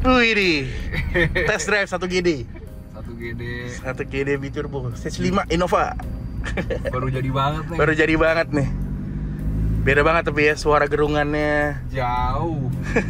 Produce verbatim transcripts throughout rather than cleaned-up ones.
Wih di test drive satu G D. satu G D. satu G D biturbo stage lima Innova. Baru jadi banget nih. Baru jadi banget nih. Beda banget tapi ya suara gerungannya. Jauh.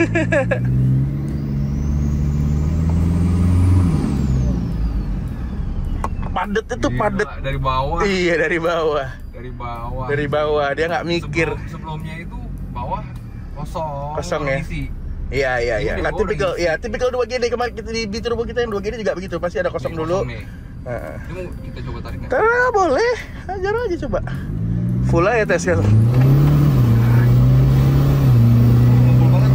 Padet itu Gila, padet. dari bawah. Iya dari bawah. Dari bawah. Dari bawah dia nggak mikir. Sebelum, sebelumnya itu bawah kosong. Kosong ya? Isi. Iya iya iya. Ini Nggak di bawah tipikal udah ya tipikal dua G D kemarin kita di biturbo kita yang dua G D juga begitu pasti ada kosong Nih, dulu. nih. Heeh. Ini mau kita coba tarik nggak? Nah, boleh. Ajar aja coba. Full aja tesnya. Ngumpul banget.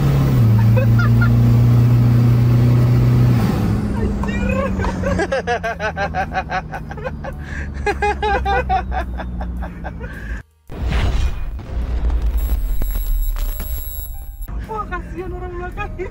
Wah, kasihan orang belakangnya.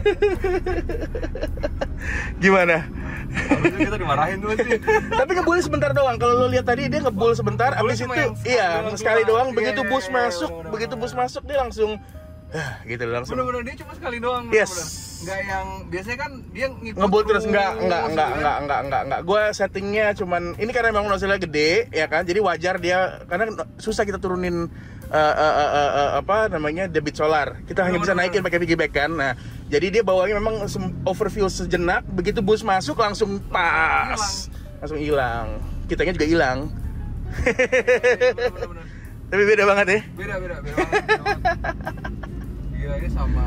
Gimana? Harusnya kita dimarahin tuh sih. Tapi ngebul sebentar doang. Kalau lo lihat tadi dia ngebul sebentar, Ngebul abis cuma itu yang sekali iya doang sekali keluar. doang. Iya, Begitu iya, bus iya, masuk, bener, begitu bener. bus masuk dia langsung, ah, gitu langsung. Bener-bener dia cuma sekali doang. Yes. Bener-bener. Nggak yang biasanya kan dia ngikut Ngebul terus enggak enggak gitu enggak kan. enggak enggak enggak enggak. Gua settingnya cuman ini karena memang nozzle-nya gede ya kan. Jadi wajar dia karena susah kita turunin uh, uh, uh, uh, uh, apa namanya debit solar. Kita hanya bisa naikin pakai piggyback kan. Nah, jadi dia bawanya memang overfuel sejenak, begitu bus masuk langsung pas. Langsung hilang. Kitanya juga hilang. Bener-bener. Tapi beda banget ya. Beda beda beda banget. Beda banget. Gila ini sama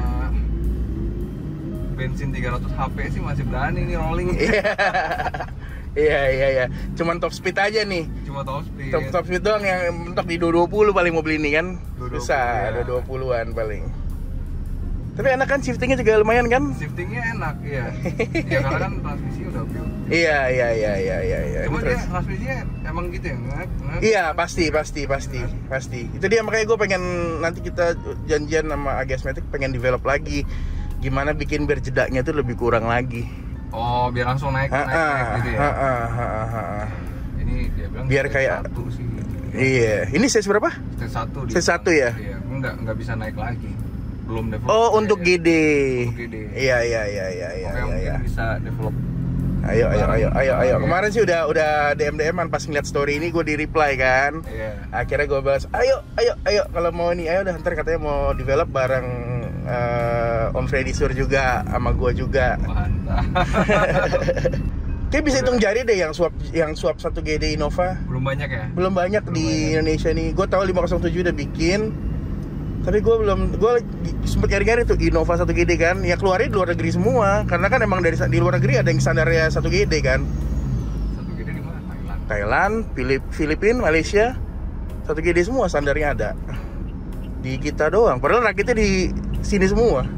bensin tiga ratus H P sih masih berani nih rolling. Iya iya iya. Cuman top speed aja nih. Cuma top speed. Top top speed doang yang mentok di dua ratus dua puluh paling mobil ini kan. dua ratus dua puluh, Bisa ya. ada dua puluhan paling. Tapi enak kan shiftingnya juga lumayan kan? Shiftingnya enak iya. Ya karena kan transmisi udah built. Iya iya iya iya iya iya. Cuma Ini dia terus. transmisinya emang gitu ya ngap ngap. Iya pasti pasti pasti pasti. Itu dia makanya gue pengen nanti kita janjian sama Agasmatic pengen develop lagi gimana bikin biar jedaknya tuh lebih kurang lagi. Oh biar langsung naik naik, naik gitu ya. Ha, ha, ha, ha, ha. Ini dia bilang Biar stage kayak- satu sih. Iya. Ini stage berapa? Stage satu. dia Stage satu bilang. ya? Iya, enggak enggak bisa naik lagi. Belum develop. Oh ya, untuk ya. G D. Untuk G D. Iya iya iya iya iya. Oke, iya, mungkin iya. bisa develop. Ayo ayo ayo ayo ayo. Bareng. Kemarin sih udah udah D M D M-an pas ngeliat story ini gue di reply kan. Iya. Akhirnya gue balas, ayo ayo ayo kalau mau ini ayo udah ntar katanya mau develop bareng eh, Om Freddy Sur juga sama gue juga. Mantap. Kayak bisa hitung jari deh yang swap yang swap satu G D Innova. Belum banyak ya? Belum banyak Belum di banyak. Indonesia nih. Gue tahu lima nol tujuh udah bikin. Tapi gue belum, gue sempet nyari-nyari tuh Innova satu G D kan. Ya keluarnya di luar negeri semua. Karena kan emang dari di luar negeri ada yang standarnya satu G D kan. Satu gede di mana? Thailand. Thailand, Filip, Filipina, Malaysia, satu G D semua standarnya ada. Di kita doang. Padahal rakitnya di sini semua.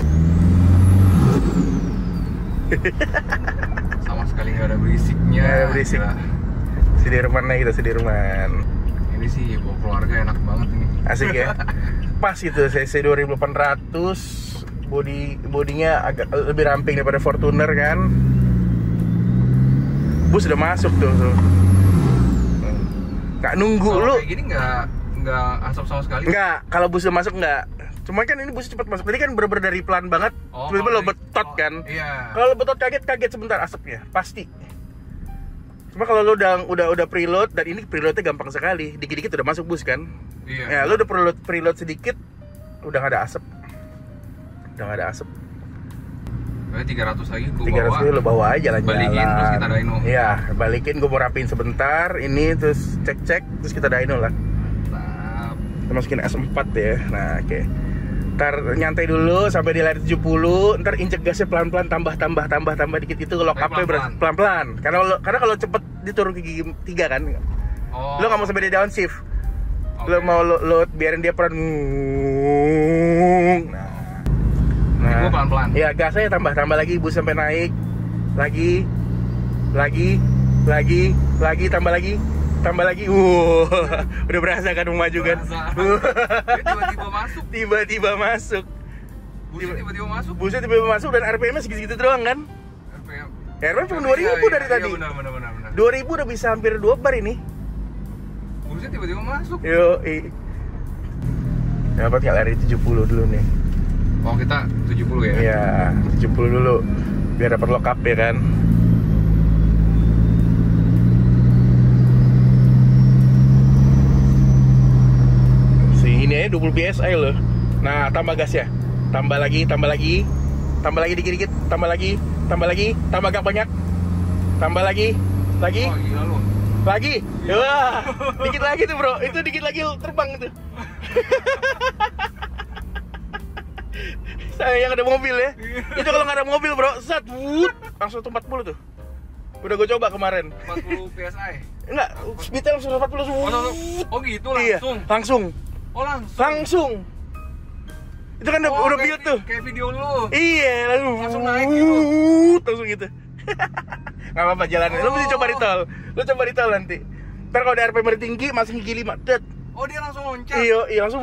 Sama sekali nggak ada berisiknya. Nggak ada berisik. Gila. Sudirman nih kita Sudirman. Ini sih bawa keluarga enak banget ini. Asik ya. Pas itu C C dua ribu delapan ratus, body bodinya agak lebih ramping daripada Fortuner kan. Bus udah masuk tuh, tuh. Nggak nunggu Kalau lu. kayak gini nggak nggak asap sama sekali. Nggak, kalau bus udah masuk nggak. Cuma kan ini bus cepat masuk. Tadi kan bener-bener dari pelan banget. Oh, Tiba-tiba kalau lo betot oh, kan. Iya. Kalau lo betot kaget-kaget sebentar asapnya, pasti. Cuma kalau lo udah udah udah preload dan ini preloadnya gampang sekali, dikit-dikit udah masuk bus kan. Iya. Ya lo udah preload preload sedikit, udah nggak ada asap, udah nggak ada asap. Berarti tiga ratus lagi gua tiga ratus bawa. lo bawa aja jalan-jalan. Balikin terus kita dyno. Iya, balikin gue mau rapiin sebentar, ini terus cek-cek terus kita dyno lah. Mantap. Kita masukin S empat ya. Nah, oke. Ntar nyantai dulu sampai di layar tujuh puluh, ntar injek gasnya pelan-pelan tambah tambah tambah tambah dikit itu lock Tapi up-nya berat pelan-pelan. pelan-pelan. Karena lo, karena kalau cepet diturun ke gigi tiga kan. Oh. Lo nggak mau sampai di downshift. Oke. Lo mau lo, lo biarin dia pelan. Nah. Ini gua pelan-pelan. Ya, gasnya tambah tambah lagi bus sampai naik. Lagi lagi lagi lagi tambah lagi tambah lagi. Wow. Udah berasa kan mau maju kan? Berasa. Dia tiba-tiba masuk. Tiba-tiba masuk. Busnya tiba-tiba masuk. Busnya tiba-tiba masuk dan R P M-nya segitu-segitu doang kan? R P M. Ya, R P M cuma dua ribu Iya, dari iya, tadi. Iya benar benar benar benar. dua ribu udah bisa hampir dua bar ini. Busnya tiba-tiba masuk. Yo, i. Dapat nggak lari tujuh puluh dulu nih. Oh, kita tujuh puluh ya? Iya, tujuh puluh dulu biar dapat lock up ya kan. Ini aja dua puluh P S I loh. Nah, tambah gas ya. Tambah lagi, tambah lagi. Tambah lagi dikit-dikit, tambah lagi, tambah lagi, tambah agak banyak. Tambah lagi, lagi. Oh, gila lu. Lagi. Wah, dikit lagi tuh, Bro. Itu dikit lagi terbang itu. Saya yang ada mobil ya. Itu kalau nggak ada mobil, Bro, set, wut, langsung tuh empat puluh tuh. Udah gue coba kemarin. empat puluh P S I. Enggak, speednya langsung empat puluh. Oh, oh gitu langsung. Iya, langsung. Oh, langsung. Langsung. Itu kan udah, oh, udah kayak, build tuh. Kayak video lu. Iya, lalu langsung naik gitu. Langsung gitu. Nggak apa-apa jalan. Oh. Lu mesti coba di tol. Lu coba di tol nanti. Ntar kalau ada R P M tinggi masih gigi lima. Det. Oh, dia langsung loncat. Iya, iya langsung.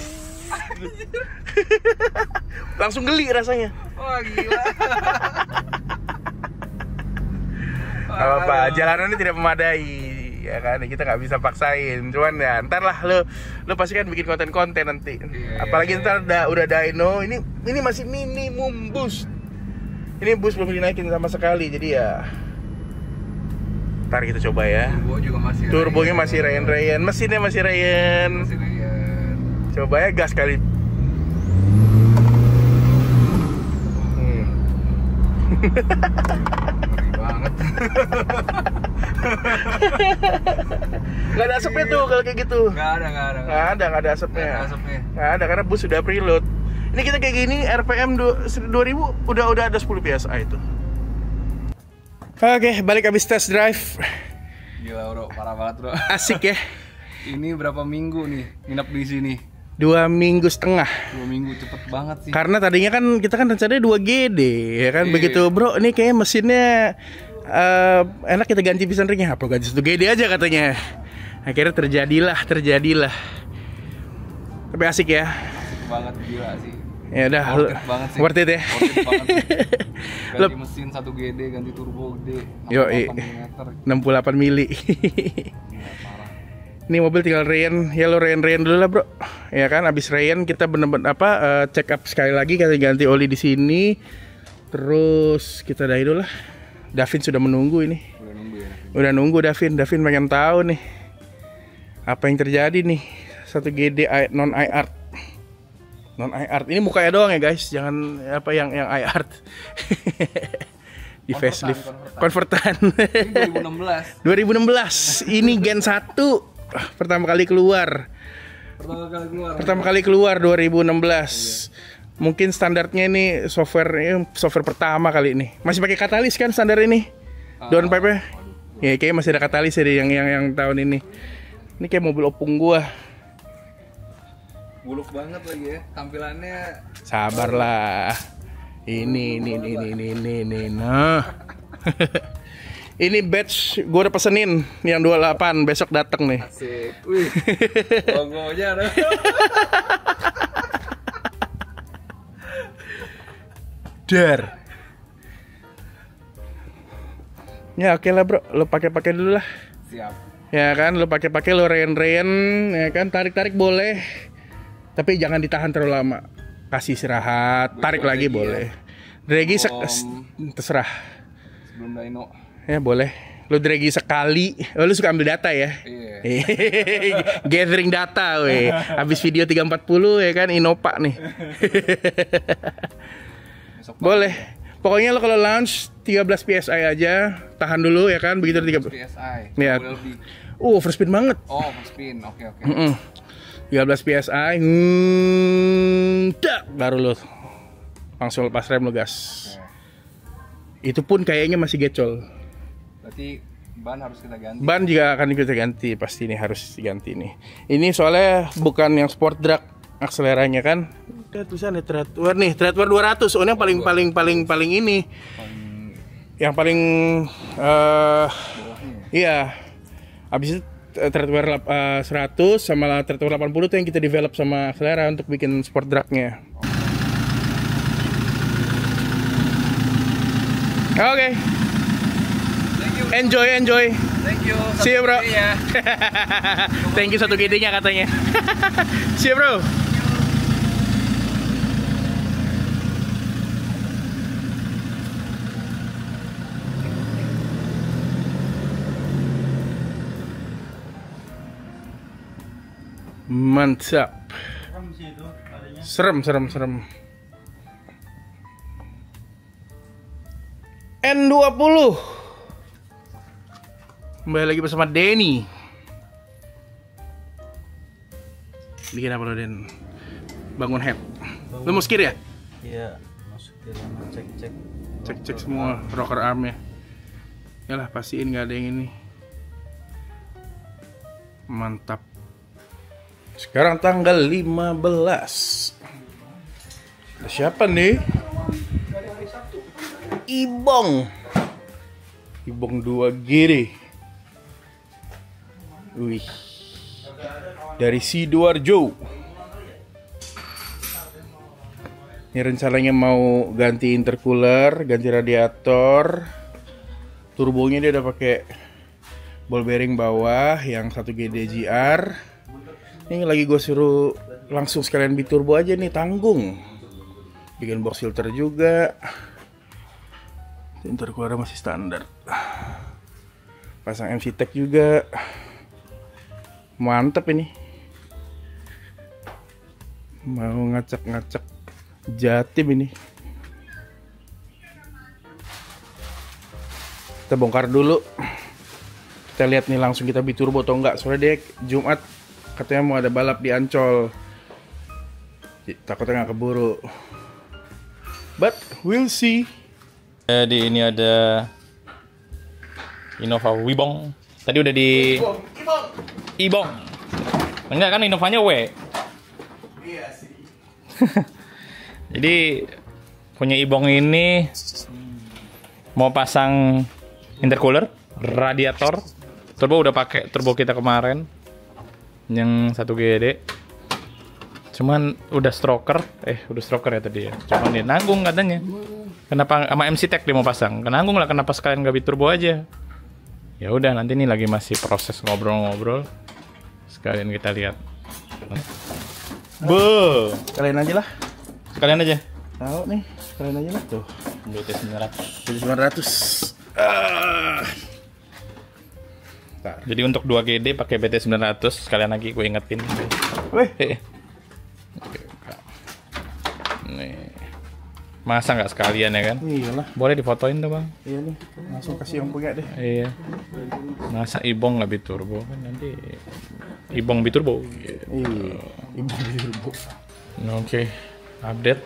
Langsung geli rasanya. Wah, gila. Gak apa-apa, jalanannya tidak memadai. Ya kan, kita nggak bisa paksain. Cuman ya, ntar lah lo, lo pasti kan bikin konten-konten nanti. Iya, apalagi iya, ntar udah udah dyno. Ini ini masih minimum boost. Ini boost belum dinaikin sama sekali. Jadi ya, ntar kita coba ya. Turbo juga masih. Turbonya masih Ryan-Ryan, mesinnya masih Ryan. Masih Ryan. Coba ya gas kali. Hmm. Ngeri banget. Gak ada asapnya tuh kalau kayak gitu. Gak ada, gak ada. Gak ada, gak ada asapnya. Gak ada asapnya. Gak ada karena bus sudah preload. Ini kita kayak gini R P M dua ribu udah udah ada sepuluh P S I itu. Oke, balik habis test drive. Gila bro, parah banget bro. Asik ya. Ini berapa minggu nih nginep di sini? Dua minggu setengah. Dua minggu cepet banget sih. Karena tadinya kan kita kan rencananya dua G D ya kan. Iya. Begitu bro, ini kayaknya mesinnya uh, enak kita ganti piston ringnya. Apa ganti satu G D aja katanya. Akhirnya terjadilah, terjadilah. Tapi asik ya. Asik banget, gila sih. Ya udah, worth it banget sih. Worth it ya. Worth it banget sih. Ganti mesin satu G D, ganti turbo gede. Yo, enam puluh delapan mili. Gila, parah. Ini mobil tinggal rain, ya lo rain-rain dulu lah bro. Ya kan, abis rain kita bener-bener apa uh, check up sekali lagi, kita ganti oli di sini. Terus kita dah dulu lah. Davin sudah menunggu ini. Udah nunggu ya. Udah nunggu Davin, Davin pengen tahu nih apa yang terjadi nih satu G D non I art. Non I art. Ini mukanya doang ya guys, jangan apa yang yang I art. Di facelift. Konvertan. Ini dua ribu enam belas. dua ribu enam belas. Ini Gen satu. Pertama kali keluar. Pertama kali keluar. Pertama kali keluar dua ribu enam belas. Iya. Mungkin standarnya ini software software pertama kali ini. Masih pakai katalis kan standar ini? Uh, Downpipe-nya? Ya kayaknya masih ada katalis ya yang yang yang tahun ini. Ini kayak mobil opung gua. Buluk banget lagi ya tampilannya. Sabarlah. Ini ini ini ini ini ini. Nah. Ini batch gue udah pesenin yang dua puluh delapan, besok dateng nih. Asik. Wih. Logonya ada. Dar. Ya oke lah bro, lo pakai-pakai dulu lah. Siap. Ya kan, lo pakai-pakai lo rain-rain, ya kan, tarik-tarik boleh. Tapi jangan ditahan terlalu lama. Kasih istirahat, tarik lagi ya. boleh. Draggy sek terserah. Sebelum dyno. Ya boleh. Lu draggy sekali. Oh, lu suka ambil data ya? Iya. Gathering data weh. Habis video tiga empat puluh ya kan Innova nih. Boleh. Pokoknya lo kalau launch tiga belas P S I aja, tahan dulu ya kan, begitu tiga belas P S I. Ya. Uh, overspin banget. Oh, overspin. Oke, oke. Mm -mm. tiga belas P S I. Hmm, dak, baru lo langsung lepas rem lo gas. Okay. Itu pun kayaknya masih gecol. Berarti ban harus kita ganti. Ban juga akan kita ganti, pasti ini harus diganti nih. Ini soalnya bukan yang sport drag akseleranya kan. Ada tulisannya Tradware nih, Tradware dua ratus. Oh, ini yang paling paling paling paling ini. Paling... Yang paling uh, iya. Habis itu Tradware uh, seratus sama Tradware delapan puluh tuh yang kita develop sama Accelera untuk bikin sport dragnya. Oke. Okay. Enjoy, enjoy. Thank you. See you bro. Ya. Thank you satu G D-nya katanya. See you bro. Mantap. Serem, serem, serem. N dua puluh. Kembali lagi bersama Denny. Bikin apa lo, Den? Bangun head. Lu mau skir ya? Iya, masukin cek cek. Cek cek semua rocker armnya. Yalah, pastiin nggak ada yang ini. Mantap. Sekarang tanggal lima belas. Ada siapa nih? Ibong. Ibong dua G. Wih. Dari Sidoarjo. Ini rencananya mau ganti intercooler, ganti radiator. Turbonya dia udah pakai ball bearing bawah yang satu G D G R. Ini lagi gue suruh langsung sekalian biturbo aja nih, tanggung. Bikin box filter juga. Intercooler masih standar. Pasang M C Tech juga. Mantep ini. Mau ngacak-ngacak Jatim ini. Kita bongkar dulu. Kita lihat nih langsung kita biturbo atau enggak. Soalnya dia Jumat katanya mau ada balap di Ancol. Takutnya nggak keburu. But we'll see. Jadi ini ada Innova Wibong. Tadi udah di Ibong, Ibong. Ibong. Enggak kan Innovanya W. Iya sih. Jadi punya Ibong ini mau pasang intercooler, radiator. Turbo udah pakai turbo kita kemarin yang satu G D. Cuman udah stroker, eh udah stroker ya tadi ya. Cuman dia nanggung katanya. Kenapa sama M C Tech dia mau pasang? Kenanggung lah, kenapa sekalian gak biturbo aja? Ya udah, nanti nih lagi masih proses ngobrol-ngobrol. Sekalian kita lihat. Be, Kalian aja lah. sekalian aja. Tahu nih, kalian aja lah tuh. B T sembilan ratus. Jadi sembilan ratus. Ah. Jadi untuk dua G D pakai B T sembilan ratus, sekalian lagi gue ingetin. Weh, Nih. Masa nggak sekalian ya kan? iyalah. Boleh difotoin tuh, Bang. Iya nih, langsung kasih yang punya deh. Iya. Masa Ibong nggak biturbo kan nanti Ibong biturbo. Iya, ibu biturbo. Oke, update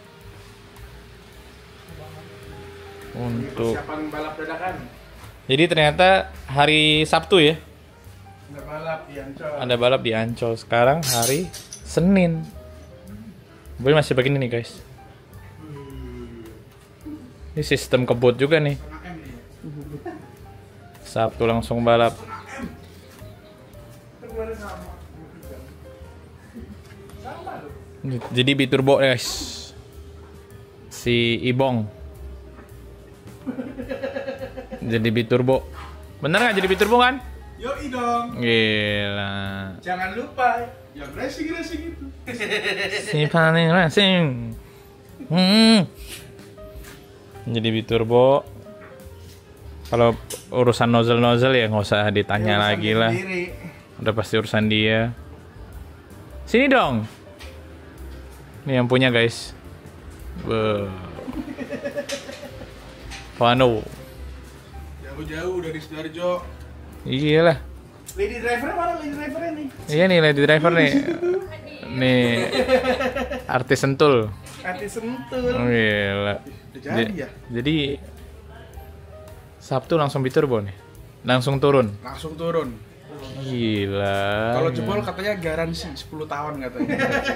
untuk. Persiapan balap dadakan. Jadi ternyata hari Sabtu ya, Ada balap di Ancol. ada balap di Ancol. Sekarang hari Senin. Gue masih begini nih guys. Ini sistem kebut juga nih. Sabtu langsung balap. Jadi biturbo guys. Si Ibong. Jadi biturbo. Bener nggak jadi biturbo kan? Yoi dong. Gila. Jangan lupa yang racing-racing itu. Si paling racing. Hmm. Jadi biturbo. Kalau urusan nozzle-nozzle ya nggak usah ditanya Ya, lagi lah. sendiri. Udah pasti urusan dia. Sini dong. Ini yang punya guys. Be. Vano. Jauh-jauh dari Sidoarjo. Iya lah. Lady driver mana lady driver nih? Iya nih lady driver nih. Nih. Artis sentul. Artis sentul. Gila. Udah jadi ya? Jadi Sabtu langsung biturbo nih. Langsung turun. Langsung turun. Gila. Kalau jebol katanya garansi sepuluh tahun katanya.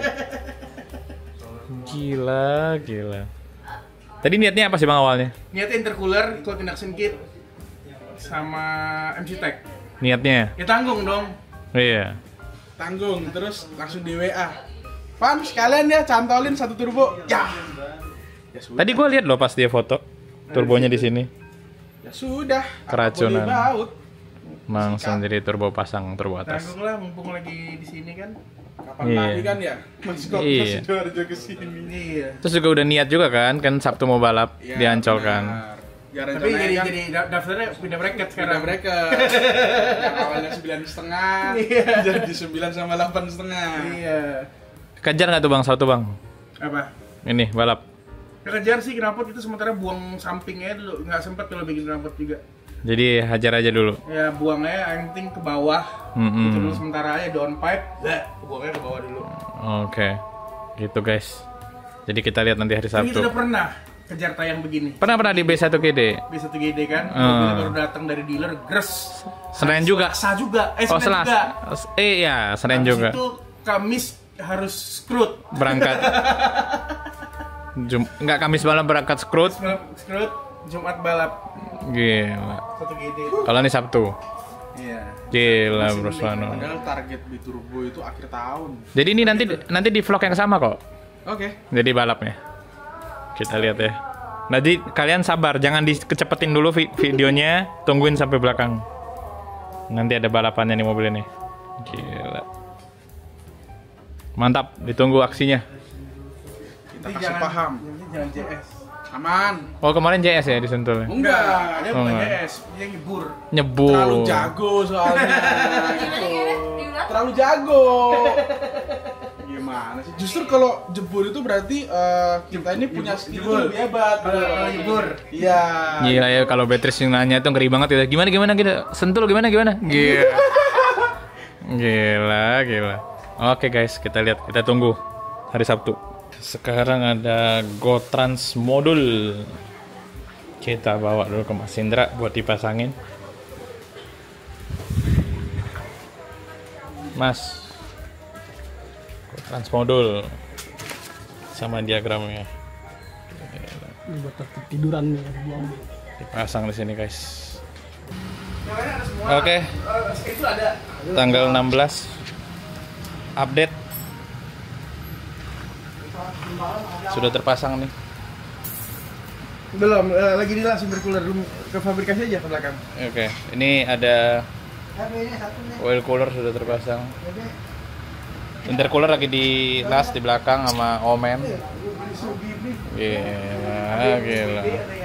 Gila, gila. Tadi niatnya apa sih Bang awalnya? Niatnya intercooler, cloud induction kit, sama M C Tech. Niatnya? Ya tanggung dong. Iya. Tanggung, terus langsung di W A. Pan, sekalian ya cantolin satu turbo. Ya. Ya sudah. Tadi gua lihat loh pas dia foto turbonya di sini. Ya sudah. Keracunan. Baut. Langsung jadi turbo pasang turbo atas. Tanggung lah, mumpung lagi di sini kan. Kapan Iya. lagi kan ya? Mas kok Iya. Sidoarjo ke sini. Iya. Terus juga udah niat juga kan, kan Sabtu mau balap Ya, di Ancol benar. kan. Ya Tapi rencananya jadi kan jadi da- daftarnya pindah bracket udah sekarang. mereka yang awalnya sembilan setengah Iya. jadi sembilan sama delapan setengah. Iya. Kejar nggak tuh bang, satu bang? Apa? Ini balap. Kejar sih knalpot itu sementara buang sampingnya dulu, nggak sempat kalau bikin knalpot juga. Jadi hajar aja dulu. Ya buangnya yang penting ke bawah. Mm-mm. Itu dulu sementara aja downpipe. Nah, buangnya ke bawah dulu. Oke, gitu guys. Jadi kita lihat nanti hari Tapi kita Sabtu. udah pernah kejar tayang begini. Pernah pernah di B satu G D. B satu G D kan, Hmm. mobilnya baru datang dari dealer, gres. Senin juga. Selasa juga, eh Oh Senin selas. juga. Eh ya, Senin Habis juga. itu Kamis harus scrut. Berangkat. Jum enggak Kamis malam berangkat scrut. Scrut, Jumat balap Gila. satu G D. Kalau ini Sabtu. Iya. Gila Bro Swano. Padahal target Biturbo itu akhir tahun. Jadi ini nanti nanti di vlog yang sama kok. Oke. Jadi balapnya. Kita lihat ya. Nanti kalian sabar, jangan dikecepetin dulu vi videonya, tungguin sampai belakang. Nanti ada balapannya nih mobil ini. Gila. Mantap, ditunggu aksinya. Kita Nanti kasih jangan- paham. nanti jangan J S. Aman. Oh kemarin J S ya di Sentul. Enggak. dia Oh, bukan enggak. J S, dia nyebur. Nyebur. Terlalu jago soalnya. gitu. Terlalu jago. Gimana sih? Justru kalau jebur itu berarti eh, kita ini punya skill Jebur. lebih hebat. Kalau nyebur. Iya. Gila ya kalau Beatrice yang nanya tuh ngeri banget gitu. Gimana gimana gitu. Sentul gimana gimana? Gila. Gila, gila. Oke guys, kita lihat, kita tunggu hari Sabtu. Sekarang ada GoTrans modul. Kita bawa dulu ke Mas Indra buat dipasangin. Mas, GoTrans modul sama diagramnya. Ini buat tiduran nih, buang. Dipasang di sini guys. Yang lain ada semua. Oke. Eh, itu ada. Tanggal enam belas update sudah terpasang nih. Belum, eh, lagi dilas intercooler belum ke fabrikasi aja ke belakang. Oke, ini ada oil cooler sudah terpasang. Intercooler lagi dilas di belakang sama Omen. Gila, gila.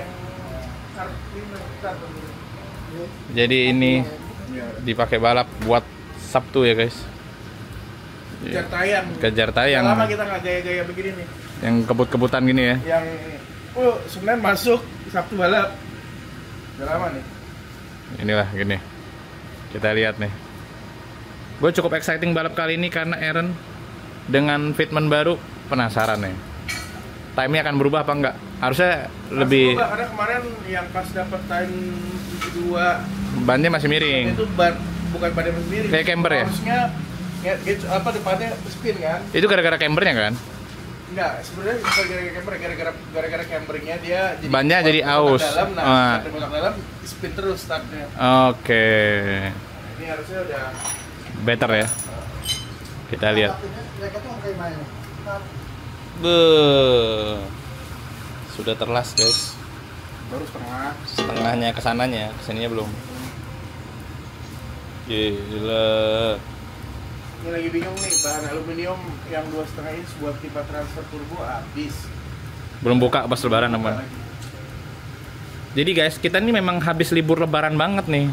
Jadi ini dipakai balap buat Sabtu ya guys. Kejar tayang. Kejar tayang. Udah lama kita nggak gaya-gaya begini nih. Yang kebut-kebutan gini ya. Yang oh Senin masuk, Sabtu balap. Udah lama nih. Inilah gini. Kita lihat nih. Gue cukup exciting balap kali ini karena Aaron dengan fitment baru, penasaran nih. Time-nya akan berubah apa enggak? Harusnya lebih Masih berubah, karena kemarin yang pas dapat time tujuh dua bannya masih miring. itu ban bukan ban yang sendiri. Kayak camber ya? Harusnya ya, gitu, apa depannya spin kan? Itu gara-gara cambernya kan? Enggak, sebenarnya bukan gara-gara camber, gara-gara gara-gara cambernya dia jadi Bannya jadi botak aus. dalam, nah, Ah. dari botak dalam spin terus startnya. Oke. Ini harusnya udah Better ya. Kita lihat. Be. Sudah terlas, guys. Baru setengah. Setengahnya ke sananya, kesininya belum. Gila. ini lagi bingung nih, bahan aluminium yang dua setengah inch buat pipa transfer turbo habis. Belum buka pas lebaran teman. Jadi guys, kita ini memang habis libur lebaran banget nih.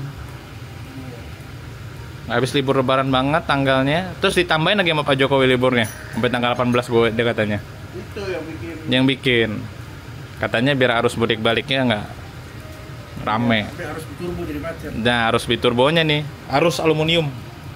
Habis libur lebaran banget tanggalnya. Terus ditambahin lagi sama Pak Jokowi liburnya sampai tanggal delapan belas gue dia katanya. Itu yang bikin. Yang bikin katanya biar arus mudik baliknya nggak rame. Tapi harus turbo jadi macet. Nah, arus biturbonya nih, arus aluminium.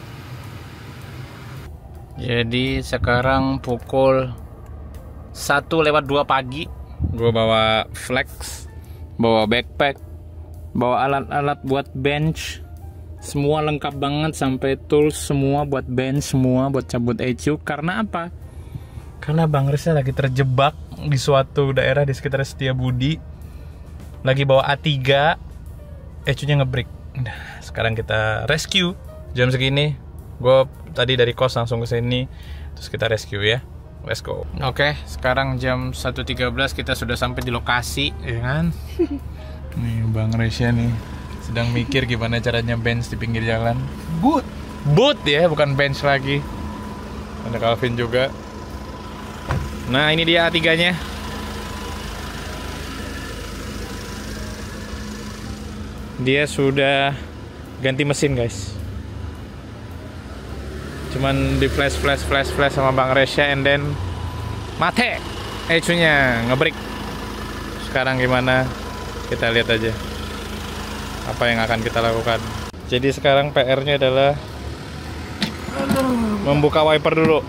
Jadi sekarang pukul satu lewat dua pagi. Gue bawa flex, bawa backpack, bawa alat-alat buat bench. Semua lengkap banget sampai tools semua buat bench, semua buat cabut E C U. Karena apa? Karena Bang Rizal lagi terjebak di suatu daerah di sekitar Setiabudi. Lagi bawa A tiga, E C U-nya ngebreak. Nah, sekarang kita rescue jam segini. Gue tadi dari kos langsung ke sini, terus kita rescue ya. Let's go. Oke, sekarang jam satu tiga belas kita sudah sampai di lokasi, ya kan? Nih Bang Resya nih sedang mikir gimana caranya bench di pinggir jalan. Boot. Boot ya, bukan bench lagi. Ada Calvin juga. Nah, ini dia A tiga-nya. dia sudah ganti mesin guys. Cuman di flash flash flash flash sama Bang Resya, and then mate ecunya ngebreak. Sekarang gimana? Kita lihat aja apa yang akan kita lakukan. Jadi sekarang P R-nya adalah membuka wiper dulu.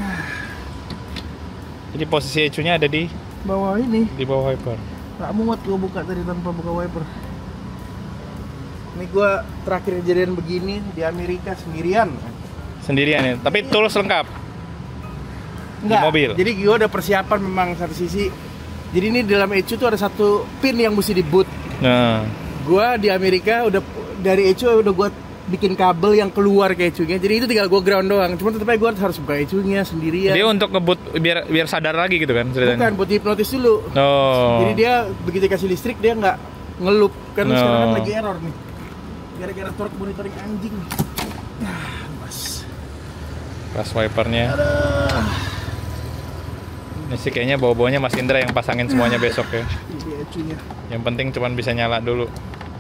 Jadi posisi ecunya ada di Bawah ini. di bawah wiper. Gak muat gue buka tadi tanpa buka wiper. Ini gue terakhir kejadian begini di Amerika sendirian. Sendirian ya, tapi tools lengkap. Enggak, mobil. Jadi gue udah persiapan memang satu sisi. Jadi ini di dalam ecu tuh ada satu pin yang mesti di boot. Nah, Gue di Amerika udah dari ecu udah gue bikin kabel yang keluar ke ecunya. Jadi itu tinggal gue ground doang. Cuma tetep aja gue harus buka ecunya sendirian. dia untuk ngebut biar biar sadar lagi gitu kan ceritanya. Bukan, buat hipnotis dulu. Oh. Jadi dia begitu kasih listrik dia nggak ngelup. Kan No. sekarang kan lagi error nih. Gara-gara torque monitoring anjing. Nah, mas. Pas wipernya. Ini sih kayaknya bawa-bawanya Mas Indra yang pasangin semuanya besok ya. Ini ecunya. Yang penting cuman bisa nyala dulu.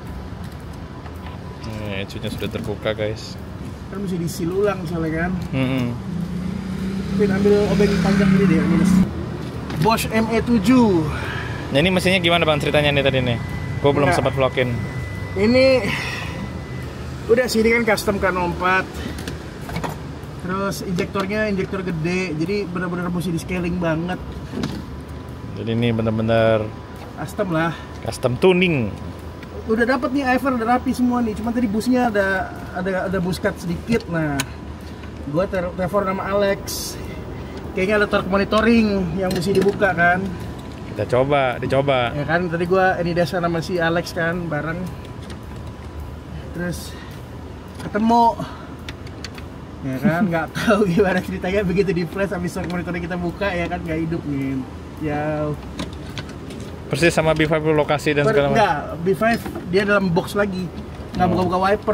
Ini ecunya sudah terbuka guys. Kan mesti disil ulang soalnya kan. Hmm. Pin ambil obeng panjang ini deh minus. Bosch M E tujuh. Nah ini mesinnya gimana Bang ceritanya nih tadi nih? Gue belum Nggak. sempat vlogin. Ini udah sih ini kan custom K nol empat. Terus injektornya injektor gede, jadi benar-benar mesti di scaling banget. Jadi ini bener-bener Custom lah. custom tuning. Udah dapat nih Iver, udah rapi semua nih. Cuman tadi busnya ada ada ada bus cut sedikit. Nah, gua ter- telepon sama Alex. Kayaknya ada torque monitoring yang mesti dibuka kan. Kita coba, dicoba. Ya kan tadi gua ini desa sama si Alex kan bareng. Terus ketemu. Ya kan nggak tahu gimana ceritanya begitu di flash habis torque monitoring kita buka ya kan nggak hidup nih. Ya Persis sama B lima lokasi dan segala macam. enggak, B lima dia dalam box lagi. Nggak Oh. buka-buka wiper.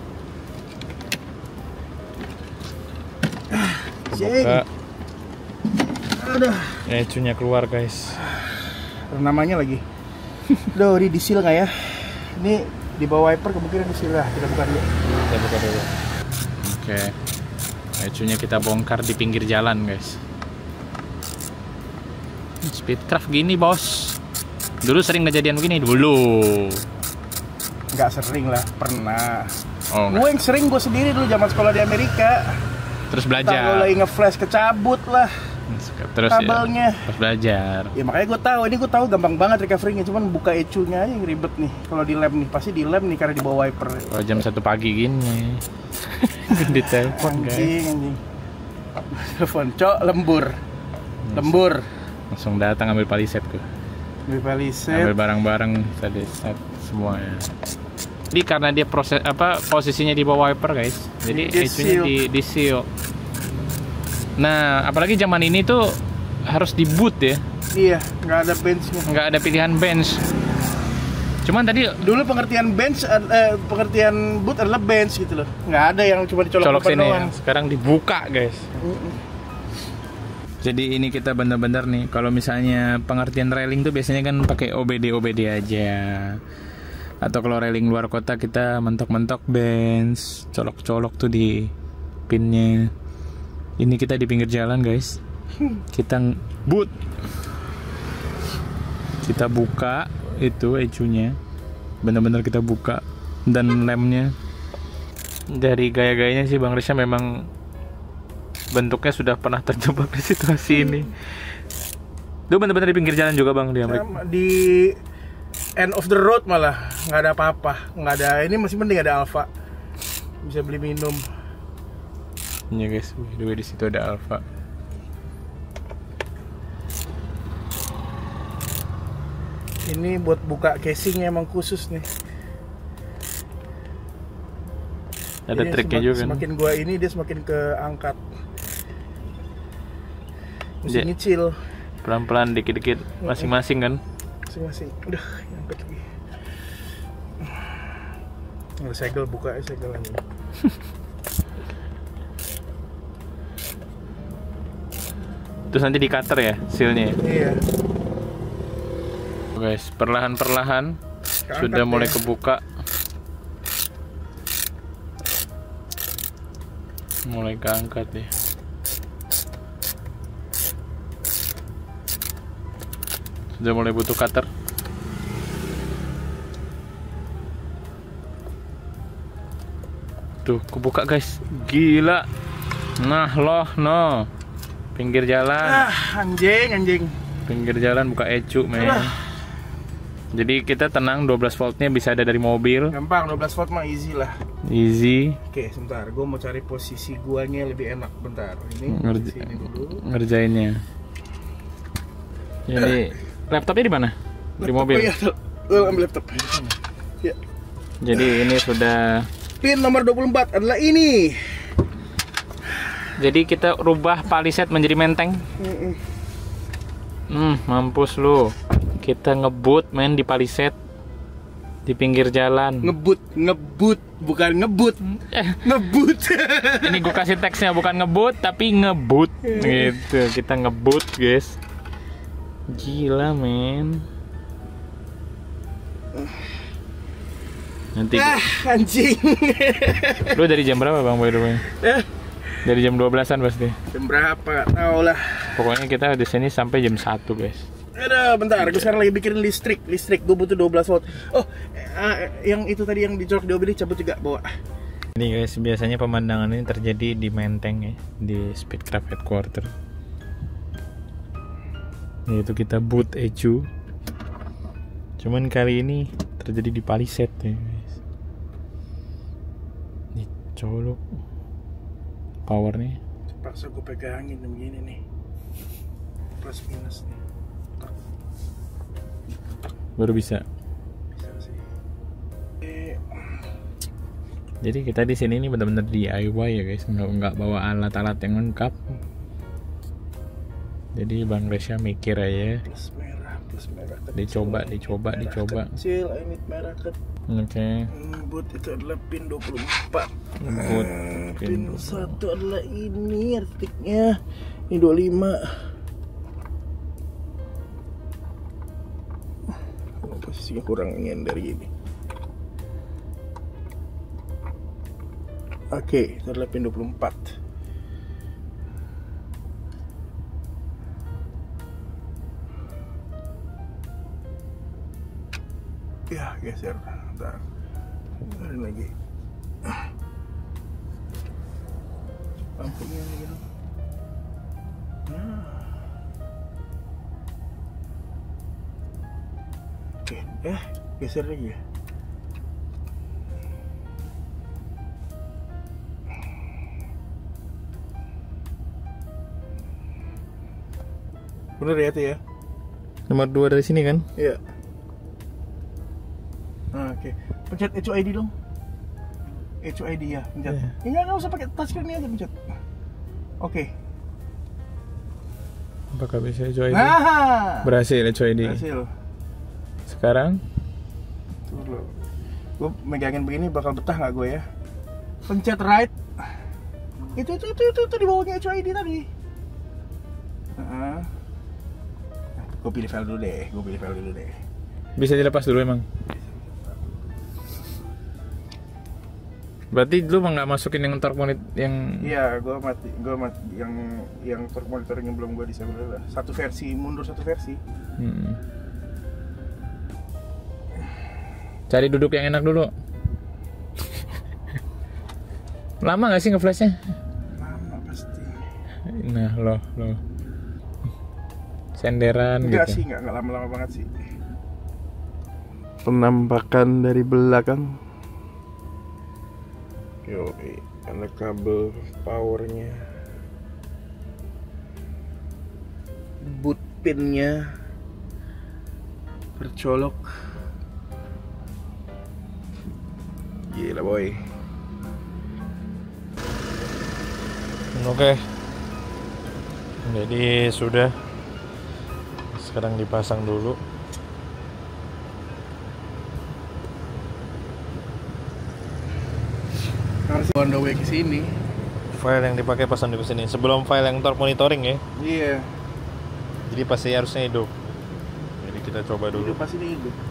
Cing. Buka. Aduh, Ya, ecunya keluar guys. namanya lagi. Duh, ini disil nggak ya? Ini di bawah wiper kemungkinan disil lah. Kita buka dulu. Kita buka dulu. Oke. Ecunya kita bongkar di pinggir jalan guys. Speedcraft gini bos. Dulu sering kejadian begini dulu. Nggak sering lah, pernah. Oh, Gue yang sering gue sendiri dulu zaman sekolah di Amerika. terus Entah gue belajar. lagi nge-flash kecabut lah Terus kabelnya. ya, terus belajar. Ya makanya gue tahu ini gue tahu gampang banget recovery-nya. Cuman buka ecunya aja yang ribet nih. Kalau di lab nih pasti di lab nih karena di bawah wiper. Kalau jam satu pagi gini. Di telepon guys. Anjing, anjing. Telepon, cok, lembur. Lembur. Langsung datang ambil paliset tuh. Beli paliset. Ambil barang-barang tadi set semuanya. Jadi karena dia proses apa posisinya di bawah wiper guys. Jadi Di ecunya seal. di di seal. Nah, apalagi zaman ini tuh harus di boot ya. Iya, nggak ada benchnya. Nggak ada pilihan bench. Cuman tadi Dulu pengertian bench, eh, pengertian boot adalah bench gitu loh. Nggak ada yang cuma dicolok colok depan sini ya. doang. Sekarang dibuka guys. Mm-mm. Jadi ini kita bener-bener nih, kalau misalnya pengertian railing tuh biasanya kan pakai O B D O B D aja. Atau kalau railing luar kota kita mentok-mentok bench, colok-colok tuh di pinnya. Ini kita di pinggir jalan guys. Kita ng- boot. Kita buka itu ecunya. Bener-bener kita buka dan lemnya. Dari gaya-gayanya sih Bang Risha memang bentuknya sudah pernah terjebak di situasi ini. Itu bener-bener di pinggir jalan juga Bang di Amerika. Sama di end of the road malah nggak ada apa-apa, nggak ada. Ini masih penting ada Alfa, bisa beli minum. Iya guys, by the way di situ ada Alfa. Ini buat buka casingnya emang khusus nih. Ada Jadi triknya semak- juga. Semakin gua ini dia semakin keangkat. Mesti Dia- nyicil Pelan-pelan dikit-dikit masing-masing kan. masing-masing. Udah, nyangkut lagi. Nggak segel buka ya segel lagi. Terus nanti di cutter ya sealnya. Iya. Guys, perlahan-perlahan Keangkat sudah mulai ya. kebuka. mulai keangkat ya. Sudah mulai butuh cutter. Tuh, kebuka guys. Gila. Nah loh, no. Pinggir jalan. Ah, anjing, anjing. Pinggir jalan buka ecu, men. Ah. Jadi kita tenang, dua belas voltnya bisa ada dari mobil. Gampang, dua belas volt mah easy lah. Easy. Oke, sebentar. Gue mau cari posisi guanya lebih enak. Bentar. Ini Ngerja sini dulu. ngerjainnya. Jadi laptopnya di mana? Di Laptop, mobil. oh iya, tuh. Lu ambil laptop. Ya. Jadi ini sudah. Pin nomor dua puluh empat adalah ini. Jadi kita rubah paliset menjadi menteng. Mm-mm. Hmm, mampus lu. Kita ngebut main di paliset di pinggir jalan. Ngebut, ngebut, bukan ngebut. Eh, Ngebut. ini gue kasih teksnya bukan ngebut tapi ngebut gitu. Kita ngebut, guys. Gila, men. Nanti Ah, anjing. lu dari jam berapa, Bang, by the way? Eh, Dari jam dua belasan pasti. jam berapa? Tahu lah. Pokoknya kita di sini sampai jam satu, guys. Aduh, bentar, gue sekarang lagi bikin listrik, listrik, gue butuh dua belas volt. Oh, eh, yang itu tadi yang dicolok di mobil cabut juga, bawa. Ini guys, biasanya pemandangan ini terjadi di Menteng ya, di Speedcraft Headquarter. Yaitu kita boot ecu. Cuman kali ini terjadi di paliset ya guys. Ini colok powernya. Terpaksa gue pegangin begini nih. Plus minus nih. Baru bisa. Bisa sih. Eh, Jadi kita di sini ini benar-benar D I Y ya guys, nggak nggak bawa alat-alat yang lengkap. Jadi Bang Resya mikir aja. plus merah, plus merah kecil. Dicoba, dicoba, Merah dicoba. Kecil, ini merah kecil. Oke. Boot itu adalah pin dua puluh empat. Boot Pin pin. satu adalah ini artiknya. Ini dua puluh lima. Oh, posisinya kurang nyender gini. Oke, itu adalah pin dua puluh empat. Ya, geser. Bentar. Ada lagi. Lampunya lagi dong. Nah. Oke, eh, geser lagi ya. Bener ya itu ya? Nomor dua dari sini kan? Iya. Nah, oke. Pencet H O I D dong. H O I D ya, pencet. Iya. Enggak, enggak usah pakai touchscreen ini aja pencet. Oke. Apakah bisa H O I D? Nah. Berhasil H O I D. Berhasil. Sekarang Tuh dulu. Gue megangin begini bakal betah nggak gue ya? Pencet right. Itu itu itu itu, itu di bawahnya H O I D tadi. Uh-huh. Gue pilih file dulu deh. Gue pilih file dulu deh. bisa dilepas dulu emang. Berarti lu nggak masukin yang torque monitor yang Iya, gue mati, gue mati yang yang torque monitornya belum gue disable lah. Satu versi mundur satu versi. hmm. Cari duduk yang enak dulu. Lama nggak sih ngeflashnya? Lama pasti. Nah loh loh. Senderan Enggak gitu. sih, enggak, enggak lama-lama banget sih. Penampakan dari belakang. Yo, ada kabel powernya, boot pinnya tercolok. Gila boy. Oke. Jadi sudah. Sekarang dipasang dulu. Harus on the way ke sini. File yang dipakai pasang di sini. Sebelum file yang torque monitoring ya. Iya. Jadi pasti harusnya hidup. Jadi kita coba dulu. Dulu pasti ini hidup.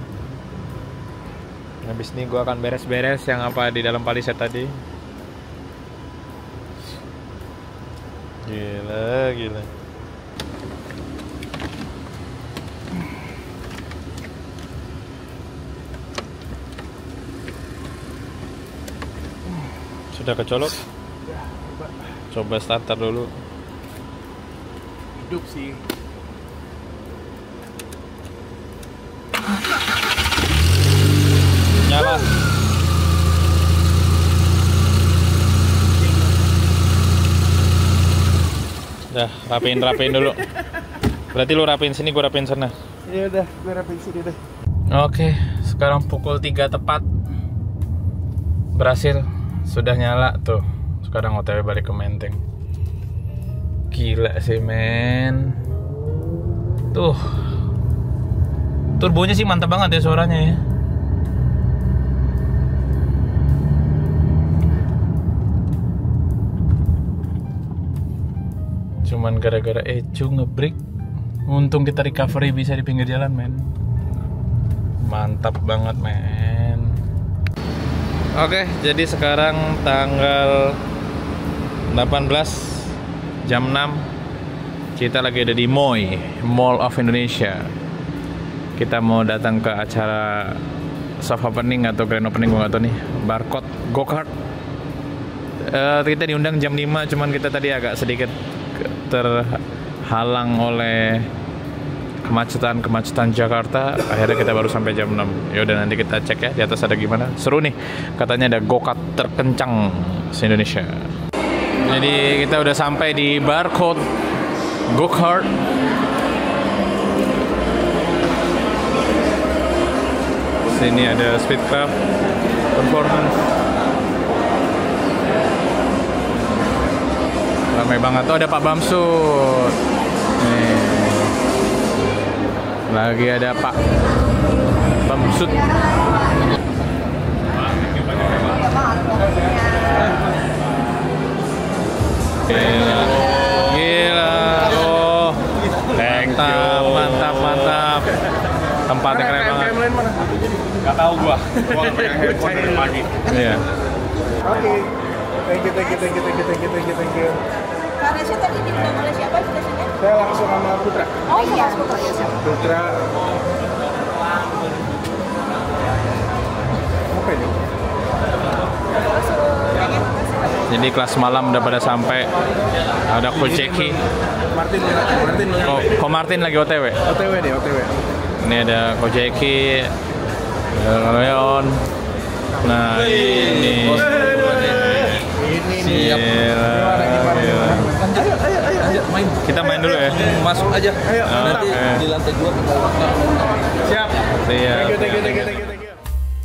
Habis ini gua akan beres-beres yang apa di dalam paliset tadi. Gila, gila. Sudah kecolok? Coba starter dulu. Hidup sih. Nyala. Udah, rapiin-rapiin dulu. Berarti lu rapiin sini, gua rapiin sana. Ya udah, gue rapiin sini deh. Oke, sekarang pukul tiga tepat. Berhasil. Sudah nyala tuh. Sekarang O T W balik ke Menteng. Gila sih, men. Tuh. Turbonya sih mantap banget ya suaranya ya. Cuman gara-gara Ecu ngebreak, untung kita recovery bisa di pinggir jalan, men. Mantap banget, men. Oke, jadi sekarang tanggal delapan belas jam enam. Kita lagi ada di M O I, Mall of Indonesia. Kita mau datang ke acara soft opening atau grand opening, gue gak tau nih. Barcode Go-Kart. uh, Kita diundang jam lima, cuman kita tadi agak sedikit terhalang oleh kemacetan-kemacetan Jakarta. Akhirnya kita baru sampai jam enam. Ya udah, nanti kita cek ya di atas ada gimana. Seru nih. Katanya ada go-kart terkencang se-Indonesia. Jadi kita udah sampai di Barcode Go-Kart. Sini ada Speedcraft Performance. Ramai banget. Tuh ada Pak Bamsud. Nih. Lagi ada Pak Bamsud. Gila. Gila. Oh. Thank you. Mantap, mantap. Tempatnya keren banget. Gak tau gua. Gua nggak pegang handphone dari pagi. Iya. Oke. Thank you, thank you, thank you, thank you, thank you, thank you, thank you. Kak Resya tadi diundang oleh siapa investasinya? Saya langsung sama Putra. Oh iya, Putra ya siapa? Putra. Apa ini? Jadi kelas malam udah pada sampai. Ada Coach Jackie. Martin, Martin. Kok Ko Martin lagi O T W? O T W deh, O T W. Ini ada Coach Jackie, ada Leon. Nah, ini. Ini nih. Gila, gila. Ayo, ayo, ayo, ayo, main. Kita main dulu ya. Masuk aja. Ayo, Nanti Oke. di lantai dua kita Siap. Siap. Thank you, thank you, thank you, thank you, thank you.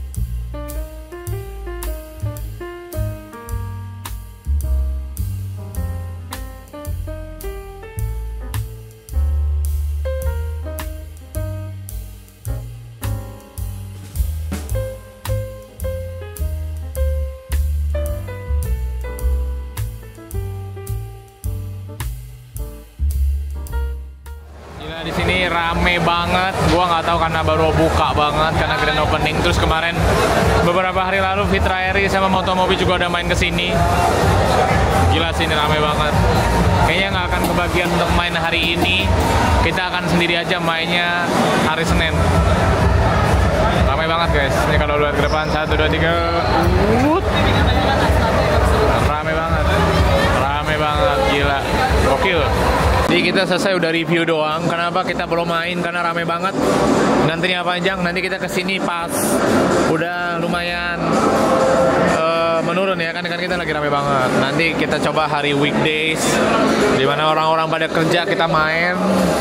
Gila, di sini rame banget. Gua nggak tahu karena baru buka banget karena grand opening. Terus kemarin beberapa hari lalu Fitra Eri sama Motomobi juga udah main ke sini. Gila sih, ini rame banget. Kayaknya nggak akan kebagian untuk main hari ini. Kita akan sendiri aja mainnya hari Senin. Ramai banget guys. Ini kalau lihat ke depan satu dua tiga. Wut. Rame banget. Rame banget, gila. Gokil. Jadi kita selesai udah review doang. Kenapa kita belum main? Karena rame banget. Nantinya panjang. Nanti kita kesini pas udah lumayan uh, menurun ya kan, kan kita lagi rame banget. Nanti kita coba hari weekdays, dimana orang-orang pada kerja kita main.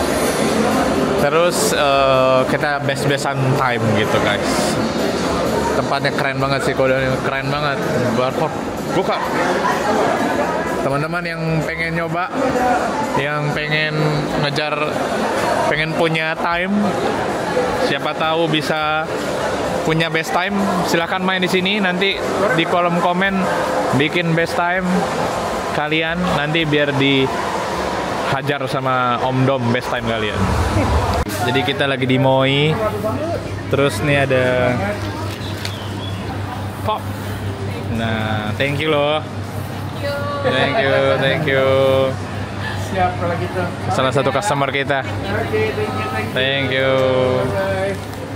Terus uh, kita best-bestan time gitu guys. Tempatnya keren banget sih, kodenya keren banget. Barcode buka. Teman-teman yang pengen nyoba, yang pengen ngejar, pengen punya time, siapa tahu bisa punya best time, silahkan main di sini. Nanti di kolom komen bikin best time kalian, nanti biar dihajar sama Om Dom best time kalian. Jadi kita lagi di M O I, terus nih ada pop. Nah, thank you loh. Thank you, thank you. siap kalau gitu. Salah satu customer kita. Oke, thank you, thank you. Thank you. Bye.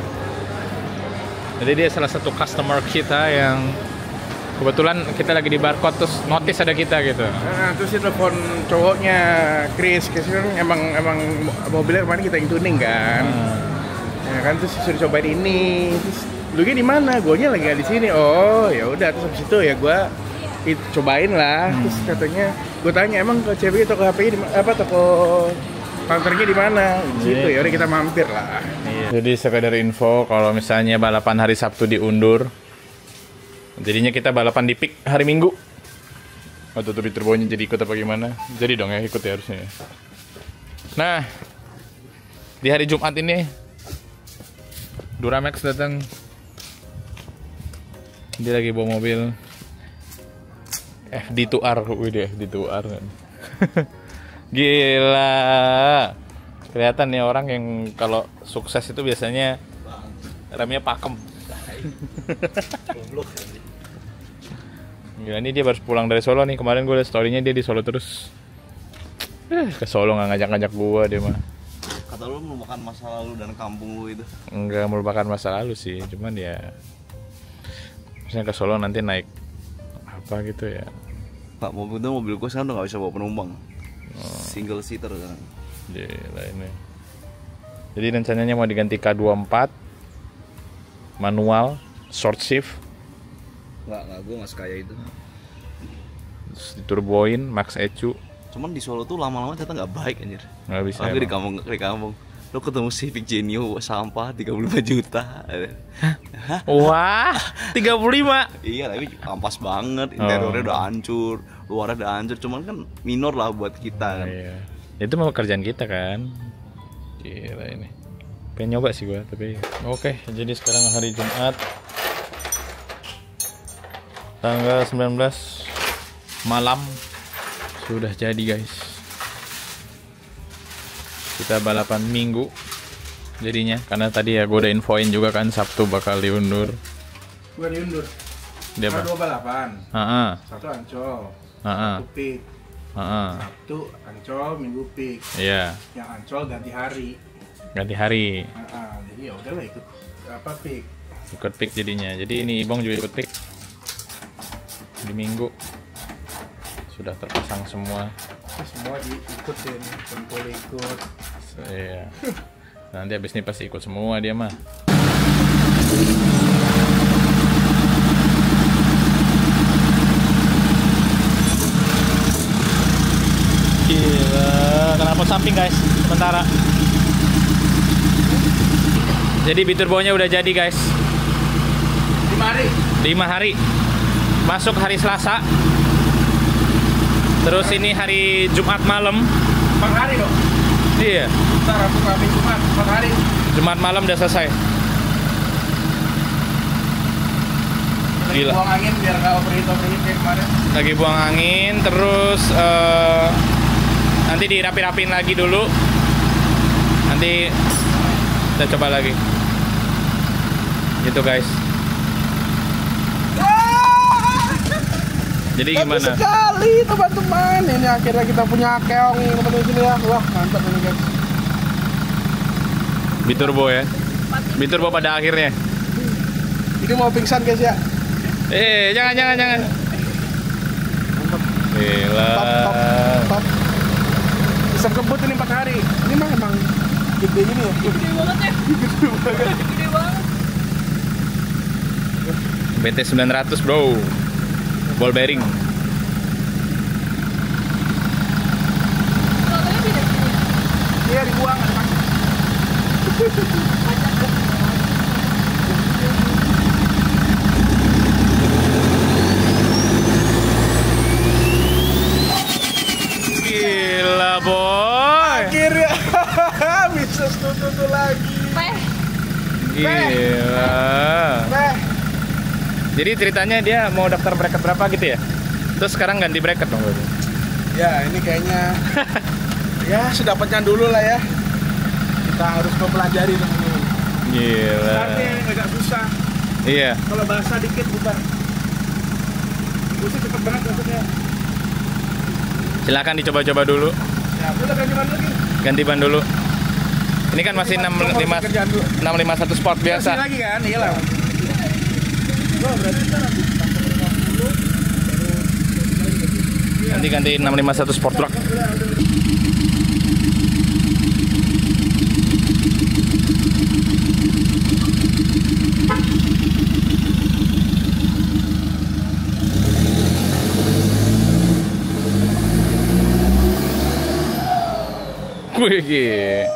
Jadi dia salah satu customer kita yang kebetulan kita lagi di barcode terus notice ada kita gitu. Nah, terus dia telepon cowoknya Chris, Chris kan emang emang mobilnya kemarin kita yang tuning kan. Hmm. Ya kan terus suruh cobain ini. Terus lu di mana? Guanya lagi nggak di sini. Oh, ya udah terus habis itu ya gua it- cobain lah. Terus katanya gua tanya emang ke C B toko H P-nya di ma- apa toko counternya di mana? Di situ. Ya udah kita mampir lah. Iya. Jadi sekedar info kalau misalnya balapan hari Sabtu diundur, jadinya kita balapan di Peak hari Minggu. Atau tuh turbonya jadi ikut apa gimana? Jadi dong ya ikut ya harusnya. Nah, di hari Jumat ini Duramax datang. Dia lagi bawa mobil F D dua R, wih dia F D dua R kan. Gila. Kelihatan nih orang yang kalau sukses itu biasanya remnya pakem. Gila, ini dia baru pulang dari Solo nih. Kemarin gue liat story-nya dia di Solo terus. Eh, ke Solo nggak ngajak-ngajak gue dia mah. Kata lu melupakan masa lalu dan kampung lu itu. Enggak melupakan masa lalu sih, cuman ya misalnya ke Solo nanti naik apa gitu ya. Pak, mobil itu mobil gue sekarang udah gak bisa bawa penumpang. Single seater kan. Gila ini. Jadi rencananya mau diganti K dua puluh empat manual short shift, Enggak, enggak, gue gak sekaya itu. terus diturboin max E C U. Cuman di Solo tuh lama-lama ternyata gak baik anjir. Nggak bisa. Apalagi di emang. kampung, di kampung. Lo ketemu Civic Genio sampah tiga puluh lima juta. Wah, tiga puluh lima. Iya, tapi ampas banget. Interiornya Oh. udah hancur, luarnya udah hancur. Cuman kan minor lah buat kita kan. Iya. Itu mau kerjaan kita kan. Gila ini. Pengen nyoba sih gua, tapi oke. Jadi sekarang hari Jumat tanggal sembilan belas malam sudah jadi guys. Kita balapan Minggu jadinya karena tadi ya gua udah infoin juga kan Sabtu bakal diundur. Gua diundur. Dia Ada apa? dua balapan. Heeh. Satu Ancol, Heeh. satu Peak. Heeh. Sabtu Ancol, Minggu Peak. Iya, Yang Ancol ganti hari. ganti hari. Nah, jadi ya udahlah ikut apa Peak. Ikut pick jadinya. Jadi ini Ibong juga ikut pick di Minggu. Sudah terpasang semua. Terus semua diikutin, Tempul ikut. Iya. Nanti habis ini pasti ikut semua dia mah. Gila, kenapa samping guys? Sementara. Jadi biturbonya udah jadi guys. Lima hari. lima hari. Masuk hari Selasa. Terus ini hari Jumat malam. Empat hari dong. Iya. Ntar Rabu, Kamis, Jumat, empat hari. Jumat malam udah selesai. Lagi Gila. buang angin biar nggak overheat overheat kayak kemarin. Lagi buang angin, terus eh, nanti dirapi-rapin lagi dulu. Nanti kita coba lagi. Gitu guys. Jadi gimana? Sekali teman-teman, ini akhirnya kita punya keong yang teman di sini ya. Wah mantap ini guys. Biturbo ya. Biturbo pada akhirnya. Ini mau pingsan guys ya. Eh, jangan jangan jangan. Gila. Top top top. Bisa kebut ini empat hari. Ini mah emang gede gini ya. Gede banget ya. Gede banget. B T sembilan ratus bro. Ball bearing. Fotonya tidak sini. Iya dibuang. Gila boy. Akhirnya bisa tutu lagi. Peh. Gila. Nah, Jadi ceritanya dia mau daftar bracket berapa gitu ya? Terus sekarang ganti bracket dong berarti. ya ini kayaknya ya sedapatnya dulu lah ya. Kita harus mempelajari teman-teman. Gila. Startnya agak susah. Iya. Kalau basah dikit bubar. Busnya cepet banget maksudnya. Silakan dicoba-coba dulu. Ya, udah ganti ban lagi. Ganti ban dulu. Ini kan masih enam lima satu Sport biasa. Masih lagi kan? Iyalah. Nanti ganti enam lima satu Sport Truck. Wih,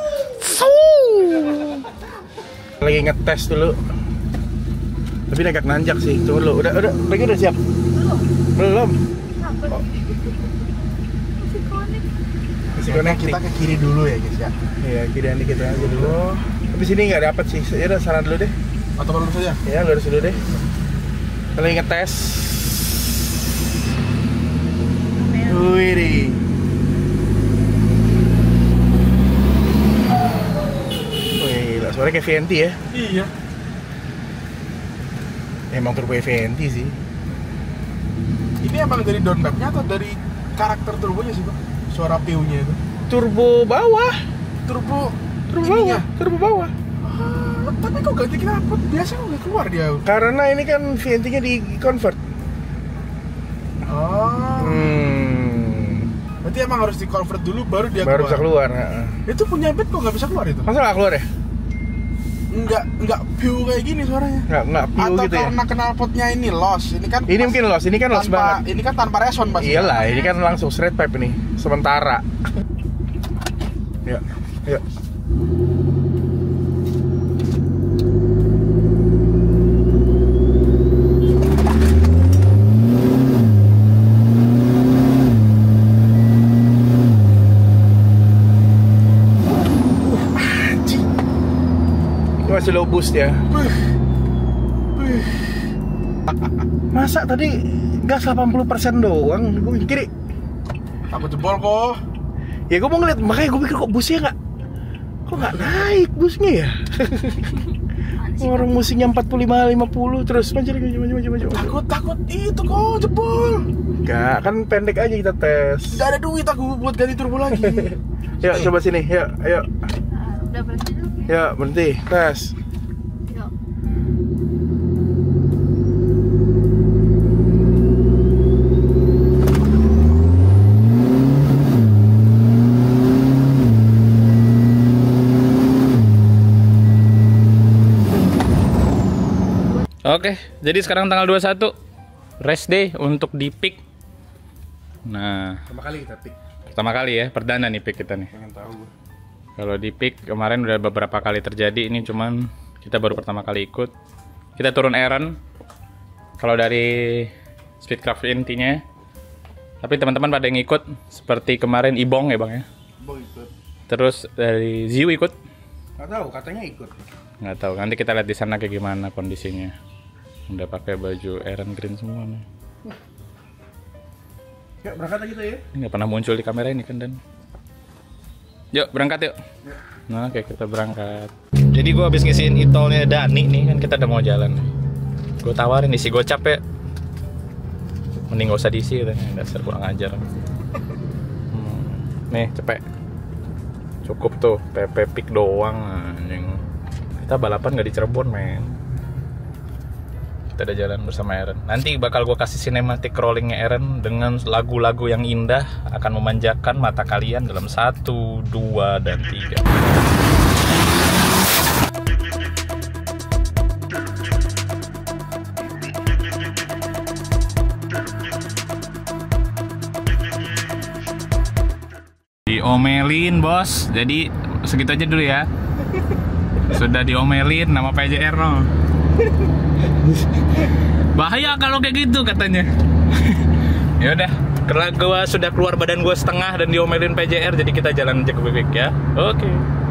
Lagi ngetes dulu. Tapi agak nanjak sih. Tunggu dulu. Udah udah lagi udah siap? Belum. Kenapa? Oh. Masih konek. Masih connecting. Kita ke kiri dulu ya guys ya. Iya, kirian dikit aja dulu. Tapi sini nggak dapat sih. Ya udah saran dulu deh. Atau lurus saja? Ya, lurus dulu deh. Kita lagi ngetes. Wih deh. Wih, suaranya kayak V N T ya. Iya. Emang turbo V N T sih. Ini emang dari downpipe-nya atau dari karakter turbonya sih, Bang? Suara piunya itu. Turbo bawah. Turbo Turbo ininya. bawah. Turbo bawah. Ah, tapi kok ganti knalpot? Biasa kok nggak keluar dia. Karena ini kan V N T-nya di convert. Oh. Hmm. Berarti emang harus di convert dulu baru dia Baru keluar. bisa keluar. Heeh. Itu punya bed kok nggak bisa keluar itu? Masa nggak keluar ya? Nggak nggak piu kayak gini suaranya. Nggak nggak piu Atau gitu ya? karena knalpotnya ini loss. Ini kan Ini pas- mungkin loss. Ini kan loss tanpa, banget. Ini kan tanpa reson pasti. Iyalah, ini kan langsung straight pipe ini. Sementara. Ya, ya. Ini masih low boost ya. Masa tadi gas delapan puluh persen doang, gue kiri. Takut jebol kok. Ya gue mau ngeliat, makanya gue pikir kok busnya nggak, kok nggak naik busnya ya. Orang musiknya empat puluh lima lima puluh terus maju maju maju maju maju. Takut takut itu kok jebol. Enggak, kan pendek aja kita tes. Tidak ada duit aku buat ganti turbo lagi. Yuk coba sini, yuk, ayo, Ah, udah berhenti dulu. yuk berhenti, tes. Yuk. Oke, jadi sekarang tanggal dua puluh satu rest day untuk di pick. Nah, Pertama kali kita pick, pertama kali ya, perdana nih pick kita nih. pengen tahu gue. Kalau di pick kemarin udah beberapa kali terjadi, ini cuman kita baru pertama kali ikut. Kita turun errand. Kalau dari Speedcraft intinya. Tapi teman-teman pada yang ikut seperti kemarin Ibong ya, Bang ya. Boy ikut. Terus dari Ziu ikut. Nggak tahu, katanya ikut. Nggak tahu, nanti kita lihat di sana kayak gimana kondisinya. Udah pakai baju errand green semua nih. Yuk berangkat aja kita ya. Ini nggak pernah muncul di kamera ini kan, Dan. Yuk berangkat yuk. Nah, oke kita berangkat. Jadi gue habis ngisiin itolnya Dani nih, kan kita udah mau jalan. Gue tawarin isi gocap ya. Mending gak usah diisi katanya, dasar kurang ajar. Hmm. Nih cepet. Cukup tuh, P P Pick doang anjing. Kita balapan gak di Cirebon men. Kita udah jalan bersama Eren. Nanti bakal gue kasih cinematic rollingnya Eren dengan lagu-lagu yang indah akan memanjakan mata kalian dalam satu, dua, dan tiga. Diomelin bos, jadi segitu aja dulu ya. Sudah diomelin nama P J R no. Bahaya kalau kayak gitu katanya. Ya udah, karena gua sudah keluar badan gua setengah dan diomelin P J R, jadi kita jalan aja ke Bebek ya. Oke.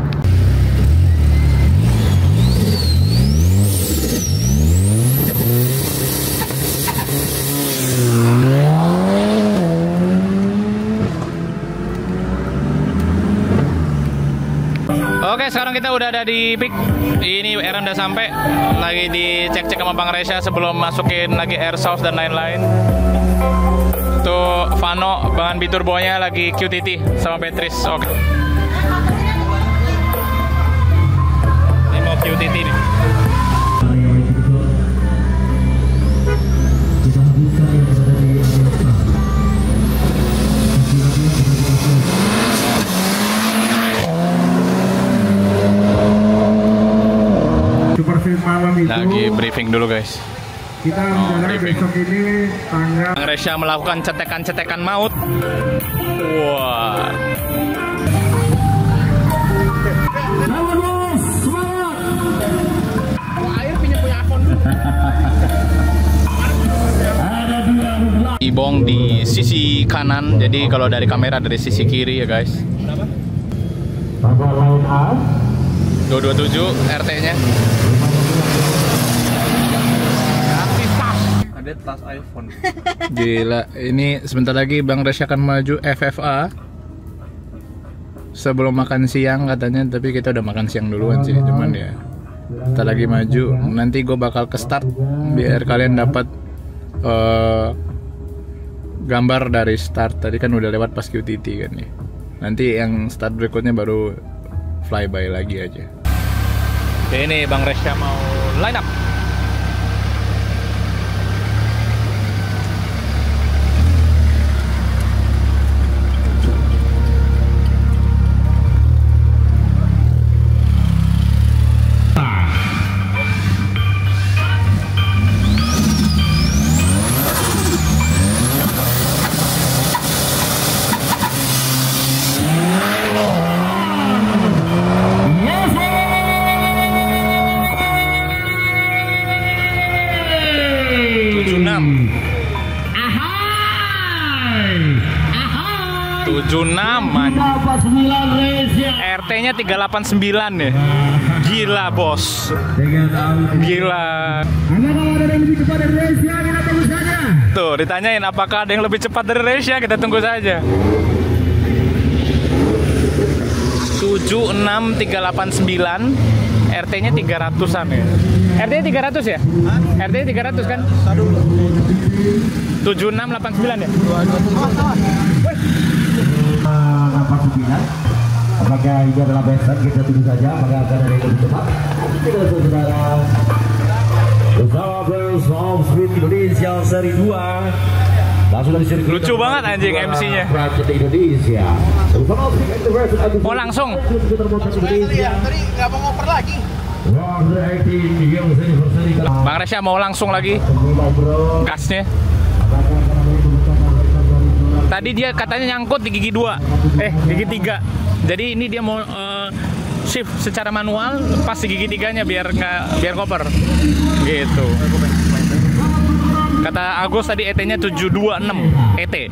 Oke, sekarang kita udah ada di Pick. Ini Eren udah sampai. Lagi dicek-cek sama Bang Resya sebelum masukin lagi air sauce dan lain-lain. Untuk Vano, bahan biturbonya lagi Q T T sama Beatrice. Oke. Ini mau Q T T nih. Lagi briefing dulu guys. Kita menjalani besok ini tanggal Bang Resya melakukan cetekan-cetekan maut. Wah. Ibong di sisi kanan, jadi kalau dari kamera dari sisi kiri ya guys. dua dua tujuh R T-nya. Ada tas iPhone. Gila, ini sebentar lagi Bang Resya akan maju F F A. Sebelum makan siang katanya, tapi kita udah makan siang duluan sih, cuman ya. Kita lagi maju, nanti gue bakal ke start biar kalian dapat uh, gambar dari start. Tadi kan udah lewat pas Q T T kan ya. Nanti yang start berikutnya baru flyby lagi aja. Oke, ini Bang Resya mau line up. tujuh enam R T-nya tiga delapan sembilan ya. Gila bos. Gila. Tuh ditanyain apakah ada yang lebih cepat dari Resya, kita tunggu saja. tujuh enam tiga delapan sembilan R T-nya tiga ratusan ya. R T-nya tiga ratus ya? R T-nya tiga ratus kan? tujuh enam delapan sembilan ya? delapan sembilan. Apakah ini adalah besar? Kita tunggu saja. Apakah akan ada yang lebih cepat? Kita saudara bersama Bros of Speed Indonesia seri dua. Lucu banget anjing M C-nya. Indonesia. Oh langsung. Tadi nggak mau ngoper lagi. Bang Resya mau langsung lagi gasnya. Tadi dia katanya nyangkut di gigi dua, eh gigi tiga. Jadi ini dia mau uh, shift secara manual pas di gigi tiganya biar nggak biar koper. Gitu. Kata Agus tadi E T-nya tujuh dua enam E T.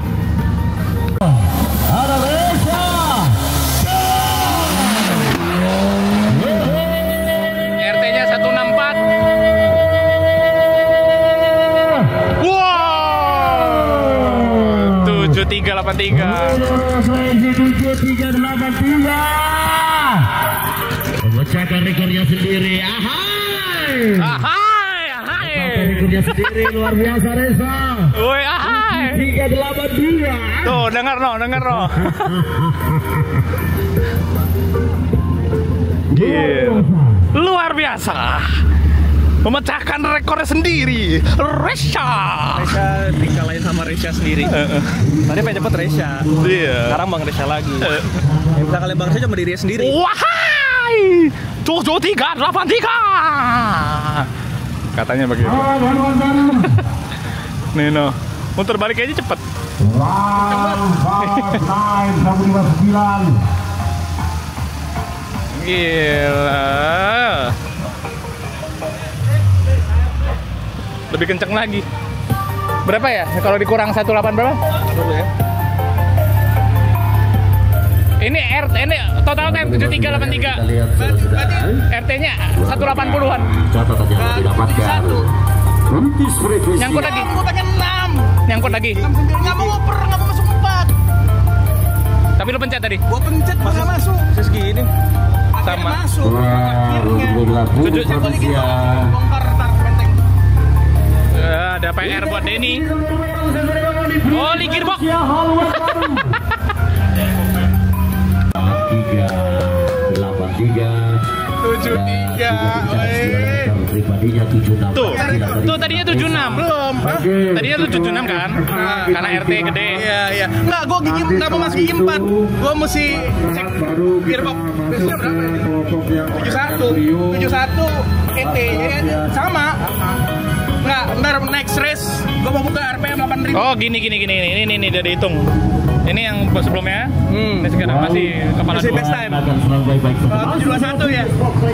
R T-nya seratus enam puluh empat. tujuh tiga delapan tiga. tujuh tiga delapan tiga. Memecahkan rekornya sendiri. Ahai. Ahai, ahai. Rekornya sendiri luar biasa Reza. Woi, ahai. tiga delapan dua. Tuh, dengar no, dengar no. Gila. Luar biasa. Memecahkan rekornya sendiri, Resya. Resya dikalahin sama Resya sendiri. Uh, uh. Tadi pengen cepet Resya. Iya. Sekarang Bang Resya lagi. Uh. Yang bisa kalian Bang Resya cuma dirinya sendiri. Wahai, tujuh tiga delapan tiga. Katanya begitu. Nino, muter balik aja cepet. Gila. Lebih kenceng lagi. Berapa ya? Kalau dikurang seratus delapan berapa? Berapa ya? Ini R T, ini total time tujuh tiga delapan tiga. R T-nya seratus delapan puluhan. Catatan yang didapatkan. Nyangkut lagi. Aku pengen enam. Nyangkut lagi. Nggak mau ngoper, nggak mau masuk empat. Tapi lu pencet tadi. Gua pencet nggak masuk. Saya segini. Sama. Masuk. Tujuh. Bongkar tar benteng. Uh, Uh, ada P R buat Denny. Oh, ini gearbox. tiga delapan tiga tujuh tiga. pribadinya tujuh enam. Tuh, tuh tadinya tujuh enam. Belum. Hah? Tadinya tujuh enam kan? Karena R T gede. Iya, iya. Enggak, gua gigi enggak mau masuk gigi empat. Gua mesti cek gearbox. Biasanya berapa? tujuh satu. tujuh satu E T. Jadi sama. Enggak, ntar next race gua mau buka R P M delapan ribu. Oh, gini gini gini ini ini ini udah dihitung. Ini yang sebelumnya. Hmm. Ini sekarang masih kepala Masih dua. best time. akan selalu baik-baik Uh, tujuh dua satu ya.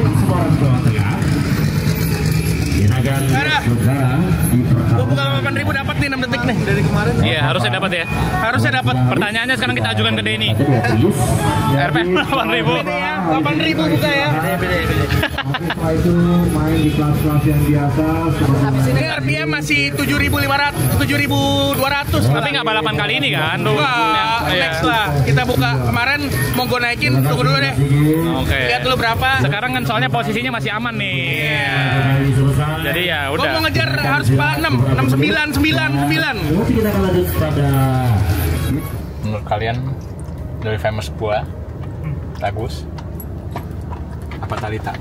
Inagan Ada. saudara di Gua buka delapan ribu dapat nih enam detik nih dari kemarin. Iya, harusnya dapat ya. Harusnya dapat. Pertanyaannya sekarang kita ajukan ke Denny. perkara R P M delapan ribu. delapan ribu buka ya. setelah itu main di kelas-kelas yang biasa Ini R P M masih tujuh ribu lima ratus, tujuh ribu dua ratus. Tapi nggak balapan kali ini kan? Tuh. Enggak, Iya. next lah. Kita buka kemarin mau gue naikin, tunggu dulu deh. Oke. Lihat dulu berapa. Sekarang kan soalnya posisinya masih aman nih. selesai. Jadi ya Gue udah. mau ngejar harus Pak enam, enam sembilan, sembilan, sembilan. Nanti kita akan lanjut pada Menurut kalian lebih famous gua, Agus, apa Talita?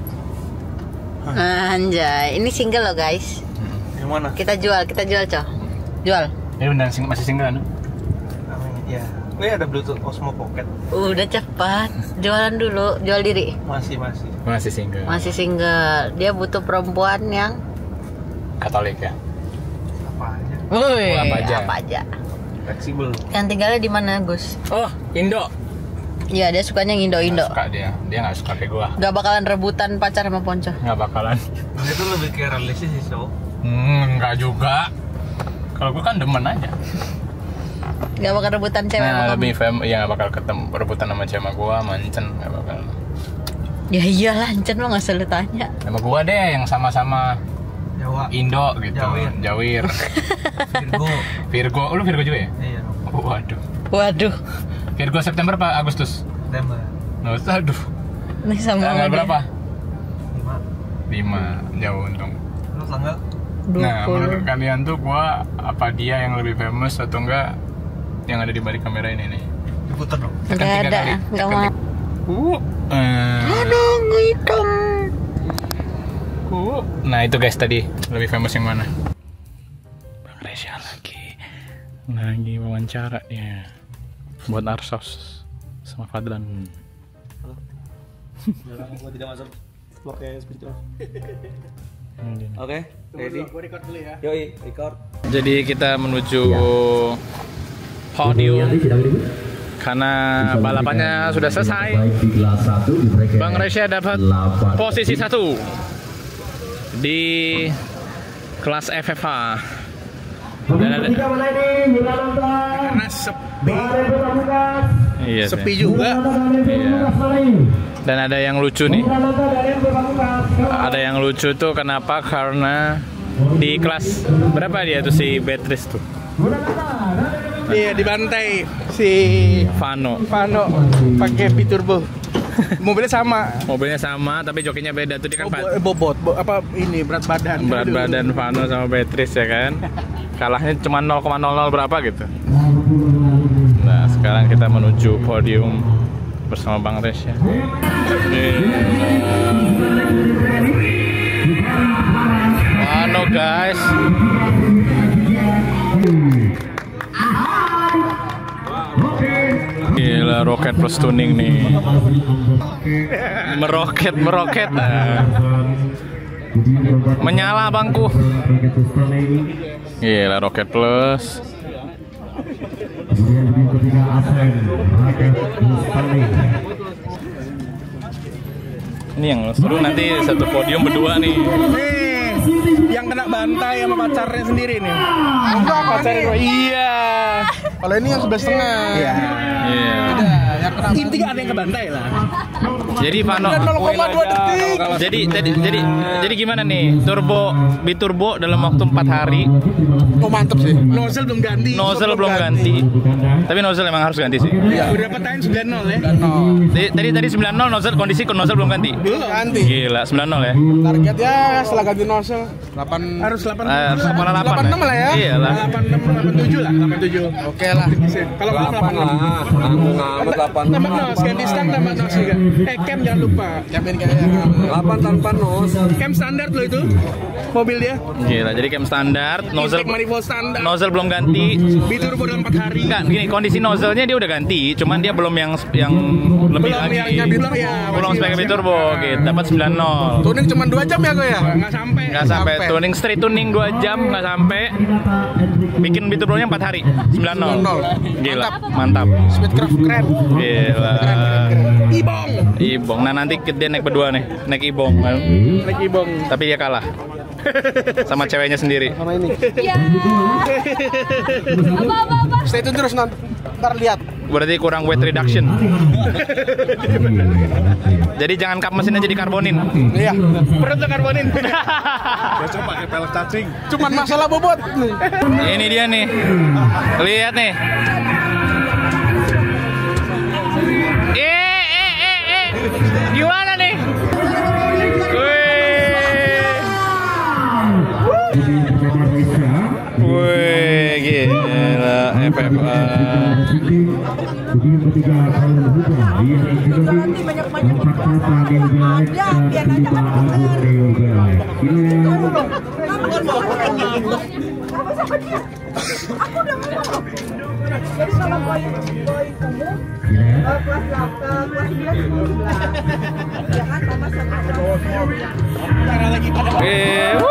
Anjay, ini single loh guys. Yang mana? Kita jual, kita jual cow. Jual. Ini beneran sing masih single kan? Iya. Ini ada Bluetooth Osmo Pocket. Udah cepat. Jualan dulu, jual diri. Masih masih. Masih single. Masih single. Dia butuh perempuan yang Katolik ya. Apa aja? Woi, apa aja? apa aja. Fleksibel. Yang tinggalnya di mana, Gus? Oh, Indo. Iya, dia sukanya Nggak Indo-Indo. suka dia. Dia nggak suka kayak gua. Gak bakalan rebutan pacar sama Ponco. Nggak bakalan. Itu lebih ke realistis sih, so. Hmm, nggak juga. Kalau gua kan demen aja. Gak bakal rebutan cewek sama Nah, kamu. lebih fam, ya nggak bakal ketemu rebutan sama cewek sama gua, mancen nggak bakal. Ya iyalah, Encen lo gak selalu tanya. Sama gua deh yang sama-sama Jawa. Indo gitu. Jawir. Jawir. Virgo. Virgo, lu Virgo juga ya? Iya. Oh, waduh. Waduh, Virgo September apa Agustus? September. Nggak usah, aduh. ini sama Tanggal dia. berapa? Lima. lima, jauh untung. Lu tanggal? Nah, dua puluh. menurut kalian tuh gua apa dia yang lebih famous atau enggak yang ada di balik kamera ini nih? Diputar dong. Tekan Gak tiga ada, kali. gak Tekan mau. tiga- Uh, eh, Aduh, hitam. uh. Nah itu guys tadi lebih famous yang mana? Bang Resya lagi lagi wawancara dia buat Arsos sama Fadlan. Gua tidak masuk vlog kayak spiritual. Oke, ready? Gue record dulu ya. Yoi, record. Jadi kita menuju podium karena balapannya sudah selesai. baik di kelas satu di bracket Bang Resya dapat delapan. posisi satu di kelas F F A. Dan ada, Tiga mana ini? Bila nonton. Karena sepi, iya sih. sepi juga. Iya. Dan ada yang lucu nih. Ada yang lucu tuh kenapa? Karena di kelas berapa dia tuh si Beatrice tuh? Iya, dibantai si Vano. Vano pakai biturbo. Mobilnya sama. Mobilnya sama tapi jokinya beda tuh dia kan Oh, Van- bo- bobot, bo- apa ini berat badan. berat Aduh. badan Vano sama Beatrice ya kan. Kalahnya cuma nol koma nol nol berapa gitu. Nah, sekarang kita menuju podium bersama Bang Resya. Vano guys. Gila roket plus tuning nih. Meroket meroket. Nah. Menyala bangku. Gila roket plus. Ini yang seru nanti satu podium berdua nih. Nih, yang kena bantai sama pacarnya sendiri nih. Enggak, pacarnya gua. Iya. Kalau ini yang sebelah setengah. Iya. Iya. Intinya ada yang kebantai lah. Jadi Vano. nol koma dua detik. Jadi jadi jadi jadi gimana nih? Turbo biturbo dalam waktu empat hari. Oh mantep sih. Nozzle belum ganti. Nozzle belum ganti. Tapi nozzle emang harus ganti sih. Iya, udah dapat time sembilan nol ya. Tadi tadi, tadi sembilan nol nozzle kondisi nozzle belum ganti. Belum ganti. Gila sembilan nol ya. Targetnya setelah ganti nozzle delapan Harus delapan Eh, delapan delapan. delapan enam lah ya. Iya lah. delapan enam delapan tujuh lah, delapan tujuh. Oke lah. Kalau kamu delapan enam. Aku ngamut delapan. Tambah nos, ganti stang tambah nos juga. Eh, cam jangan lupa. Cam ini kayaknya. delapan tanpa nos. Cam standar lo itu. Mobil dia. Gila, jadi cam standar, nozzle Intake manifold standar. nozzle belum ganti. Biturbo dalam empat hari. Enggak, gini kondisi nozzle-nya dia udah ganti, cuman dia belum yang yang lebih Belum lagi. yang yang bilang ya. Belum masih- spek masih- biturbo, gitu. Dapat sembilan nol. Tuning cuma dua jam ya gue ya. Nggak sampai. Nggak sampai sampai. tuning straight tuning dua jam nggak sampai. Bikin biturbonya empat hari, sembilan nol. sembilan nol. Gila, mantap. Speedcraft keren. Gila. Ibong. Ibong. Nah nanti dia naik berdua nih, naik Ibong. Naik Ibong. Tapi dia kalah sama ceweknya sendiri. Sama ini. Ya. Apa-apa-apa. Stay tune terus nanti. Ntar lihat. Berarti kurang weight reduction. Jadi jangan kap mesinnya jadi karbonin. Iya. Perut tuh karbonin. Besok pakai pelek cacing. Cuman masalah bobot. Ini dia nih. Lihat nih. Eh, eh, eh, eh. Gimana nih? Wih. Wih, gila. F F A. Eh, wuh.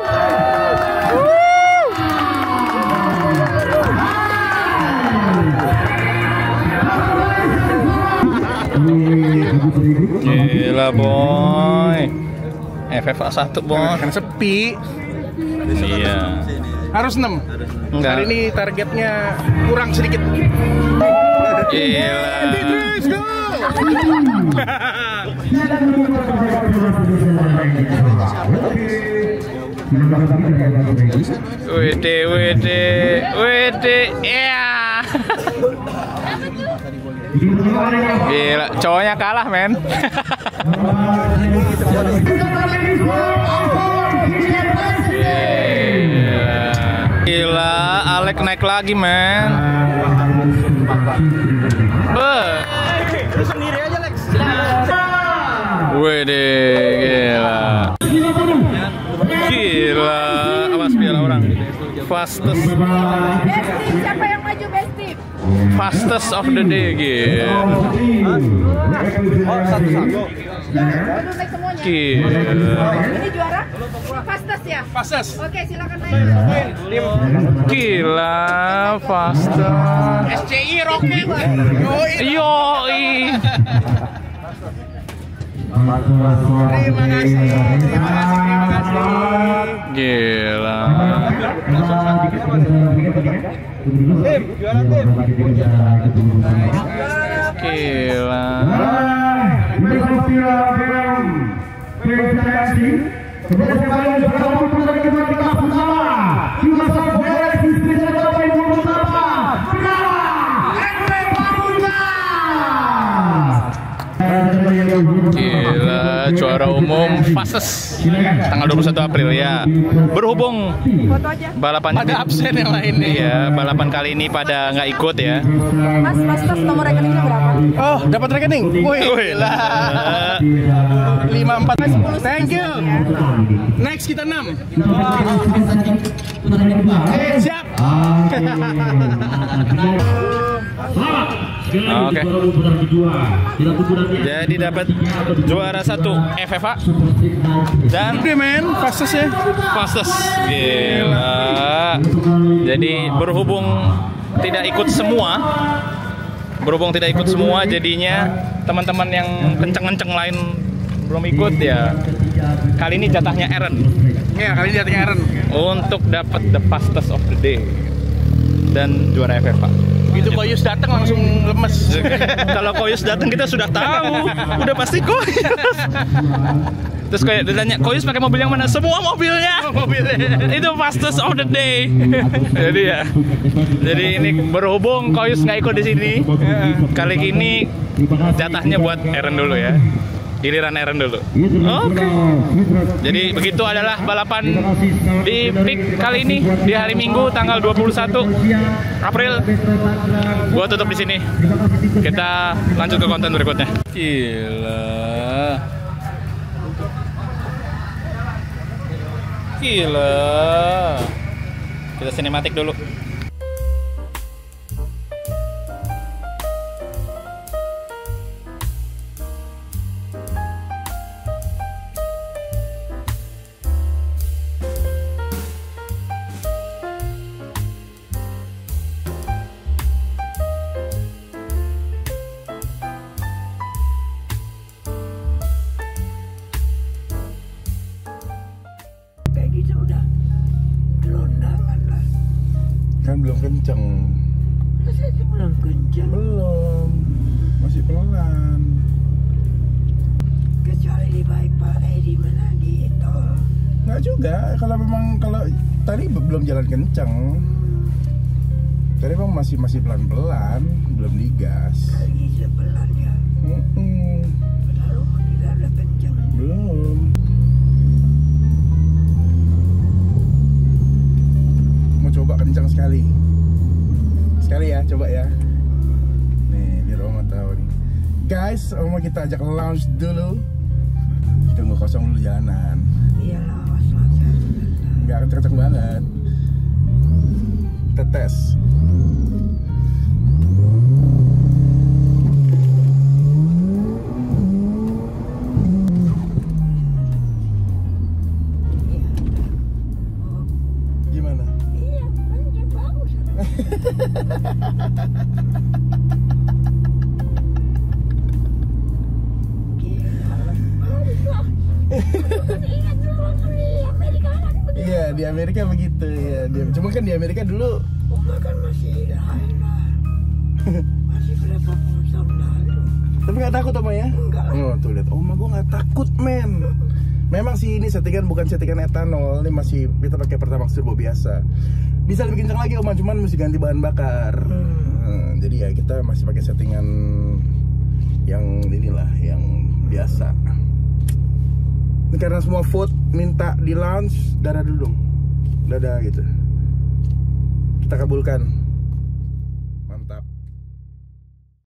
Gila boy, F F A satu boy. Kan sepi. Iya. Harus enam. Enggak. Hari ini targetnya kurang sedikit. Gila. Let's go. Wede, wede, wede, ya. Gila, cowoknya kalah men. Gila. Gila, Alek naik lagi men. Beuh. Wede, gila. Gila, awas biar orang. Fastest, Besti, siapa yang maju Besti? fastest of the day, gitu. Waduh, naik semuanya. Gila. Ini juara? Fastest ya? Fastest. Oke, silakan naik. Gila, fastest. S C I Rocket. Yoi. Terima kasih. Terima kasih. Terima kasih. Gila. Gila. Gila, juara umum fastest tanggal dua puluh satu April ya. Berhubung Foto aja. balapan Ada absen yang lain nih. Iya, balapan kali ini pada nggak ikut ya. Mas, Fastest nomor rekeningnya berapa? Oh, dapat rekening. Wih, gila. lima empat. Thank you. Next kita enam. Siap. Oke. Jadi dapat juara satu F F A dan Oke men, fastest ya. fastest. Gila. Jadi berhubung tidak ikut semua, berhubung tidak ikut semua, jadinya teman-teman yang kenceng-kenceng lain belum ikut ya. Kali ini jatahnya Aaron Ya, kali ini jatahnya Aaron. untuk dapat the fastest of the day dan juara F F A. Gitu Koyus datang langsung lemes. Kalau Koyus datang kita sudah tahu, udah pasti Koyus. Terus kayak ditanya, Koyus pakai mobil yang mana? Semua mobilnya. Mobilnya. Itu fastest of the day. Jadi ya. Jadi ini berhubung Koyus nggak ikut di sini, kali ini jatahnya buat Aaron dulu ya. Giliran Eren dulu. Oke. Jadi begitu adalah balapan di Peak kali ini di hari Minggu tanggal dua puluh satu April. Gua tutup di sini. Kita lanjut ke konten berikutnya. Gila. Gila. Kita sinematik dulu. Kan belum kenceng. Belum kenceng. Belum. Masih pelan. Kecuali di bypass di mana gitu. Nggak juga. Kalau memang kalau tadi belum jalan kenceng. Tadi memang masih masih pelan-pelan, belum digas. Lagi sebelah ya. Mm-mm. Lalu tidak ada kenceng. Belum. Mau coba kencang sekali. Sekali ya, coba ya. Nih, biar Oma tahu nih. Guys, Oma kita ajak lounge dulu. Tunggu kosong dulu jalanan. Iya lah, awas-awas. Nggak kenceng banget. Tetes. Gimana? Iya, kenceng bagus. Iya, di Amerika begitu ya. Dia, cuma kan di Amerika dulu Oma kan masih lain lah. Masih berapa puluh tahun lalu. tapi nggak takut Oma ya? Enggak. Oh, tuh lihat Oma gua nggak takut, men. Memang sih ini settingan bukan settingan etanol, ini masih kita pakai Pertamax turbo biasa. Bisa lebih kencang lagi Oma, cuman mesti ganti bahan bakar. Hmm. Hmm, jadi ya kita masih pakai settingan yang inilah, yang biasa. Ini karena semua vote minta di launch, dada dulu dong, dada gitu. Kita kabulkan.